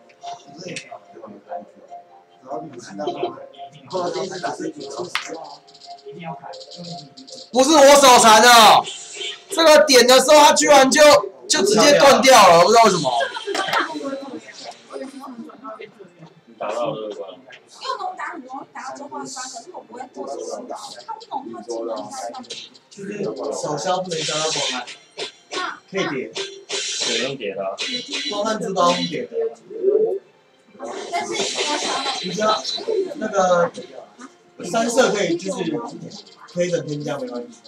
不是我手残的，这个点的时候它居然就就直接断掉了，不知道为什么。 打到这个关。 因为我打很多，打到中关关，可是我不会做手术，他不懂他技能在上面。 就是手消不能交到光安，可以叠， 对，用叠的。 光安珠刀用叠的。 但是我想你知道那个三色可以就是可以整天这样没关系。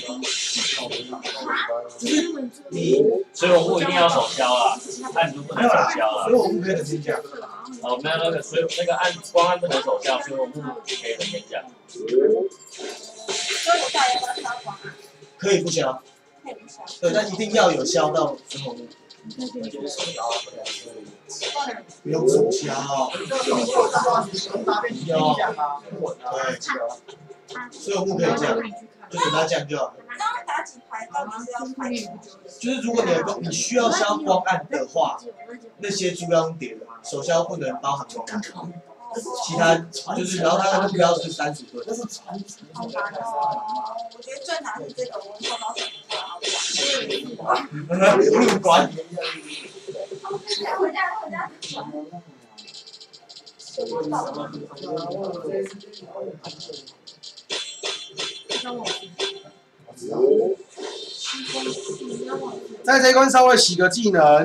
就是你所以我不一定要手消啊，按珠不能手消啊所以。我不可以整天这样。 哦，没有那个，所以那个按光按不能手消，所以我不可以整天讲。 所以我到底要不要消光啊？ 可以不消， 可以不消。 对，但一定要有消到生活面。不用手消。有。对。所以我不可以这样，就等它这样就好。 刚刚打几排到底是要排什么？ 就是如果你的光你需要消光暗的话，那些珠要用叠的，手消不能包含光暗。其他就是，然后它的目标是三十吨。 好难哦！我觉得最难是这个，我做到什么好管。 不管。 回家，回家。 在这一关稍微洗个技能。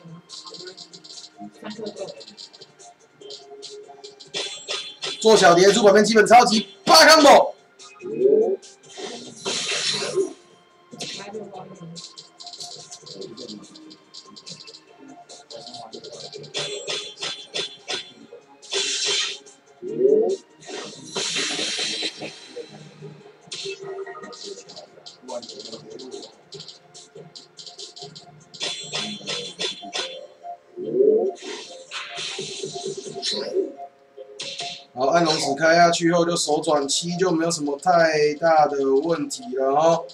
做小蝶珠版面基本超级八 combo。 好，按龙指开下去后就手转七，就没有什么太大的问题了哦。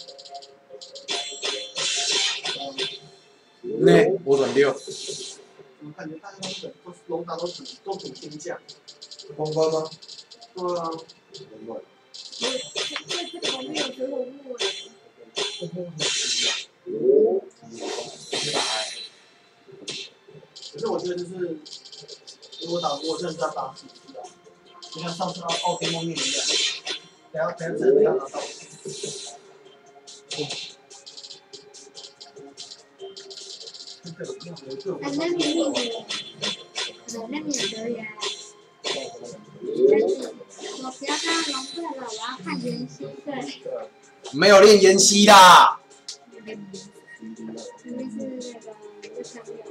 内我转六。 我感觉大家都很都龙达都很都很偏向。 关关吗？ 对啊。 这这这个没有水火木哎。 可是我觉得就是，如果打我真的是要打死的，就像上次奥奥丁梦魇一样，等下等下真的要拿到。 哎，那边有人，那边有人。但是我不要看龙队了，我要看妍希队。 没有练妍希啦。 那边是那个日常练。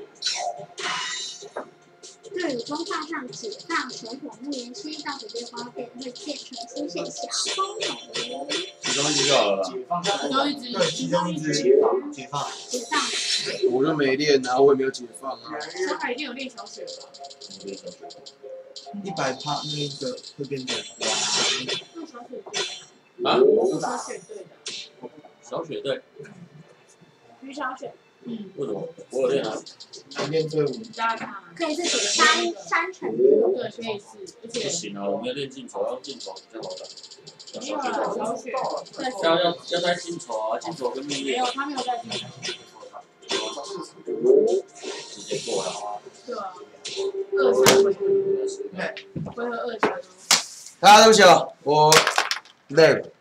队伍中画上解放水火木妍希，到时对花变会变成出现小风头。 其中一只就好了啦。 其中一只， 对，其中一只解放，解放， 解放。 我就没练啊，我也没有解放啊。 小海一定有练小雪吧？ 一百趴那个会变成哇。 用小雪队啊？ 用小雪队的。 小雪队。 于小雪。嗯。 为什么？我有练啊。 练队伍。 加看。 可以是三三层六。 对，可以是，而且。 不行啊，我们要练进球，要进球比较好打。 没有了，小雪。 要要要带进球啊，进球跟蜜月。 没有，他没有带进球。 直接过了啊。 对啊。二三回合。回合二三。 大家对不起啊，我累了。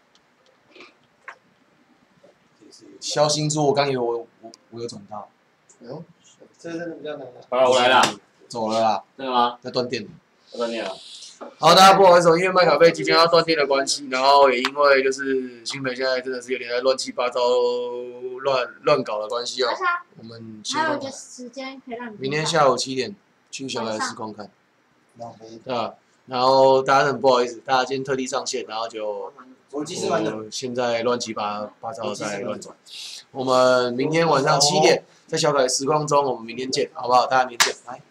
小星座，我刚以为我我我有转到。 哎呦，这真的比较难的。 好了，我来了。 走了啦。 真的吗？ 在断电了。 我断电了。 好，大家不好意思，因为麦卡贝即将要断电的关系，然后也因为就是新北现在真的是有点在乱七八糟、乱乱搞的关系哦。我们先还有一个时间可以让你。 明天下午七点去小海时空看。对啊，然后大家很不好意思，大家今天特地上线，然后就我即时版的， 现在乱七八八糟在乱转。我们明天晚上七点在小海时光中，我们明天见，好不好？大家明天见，拜。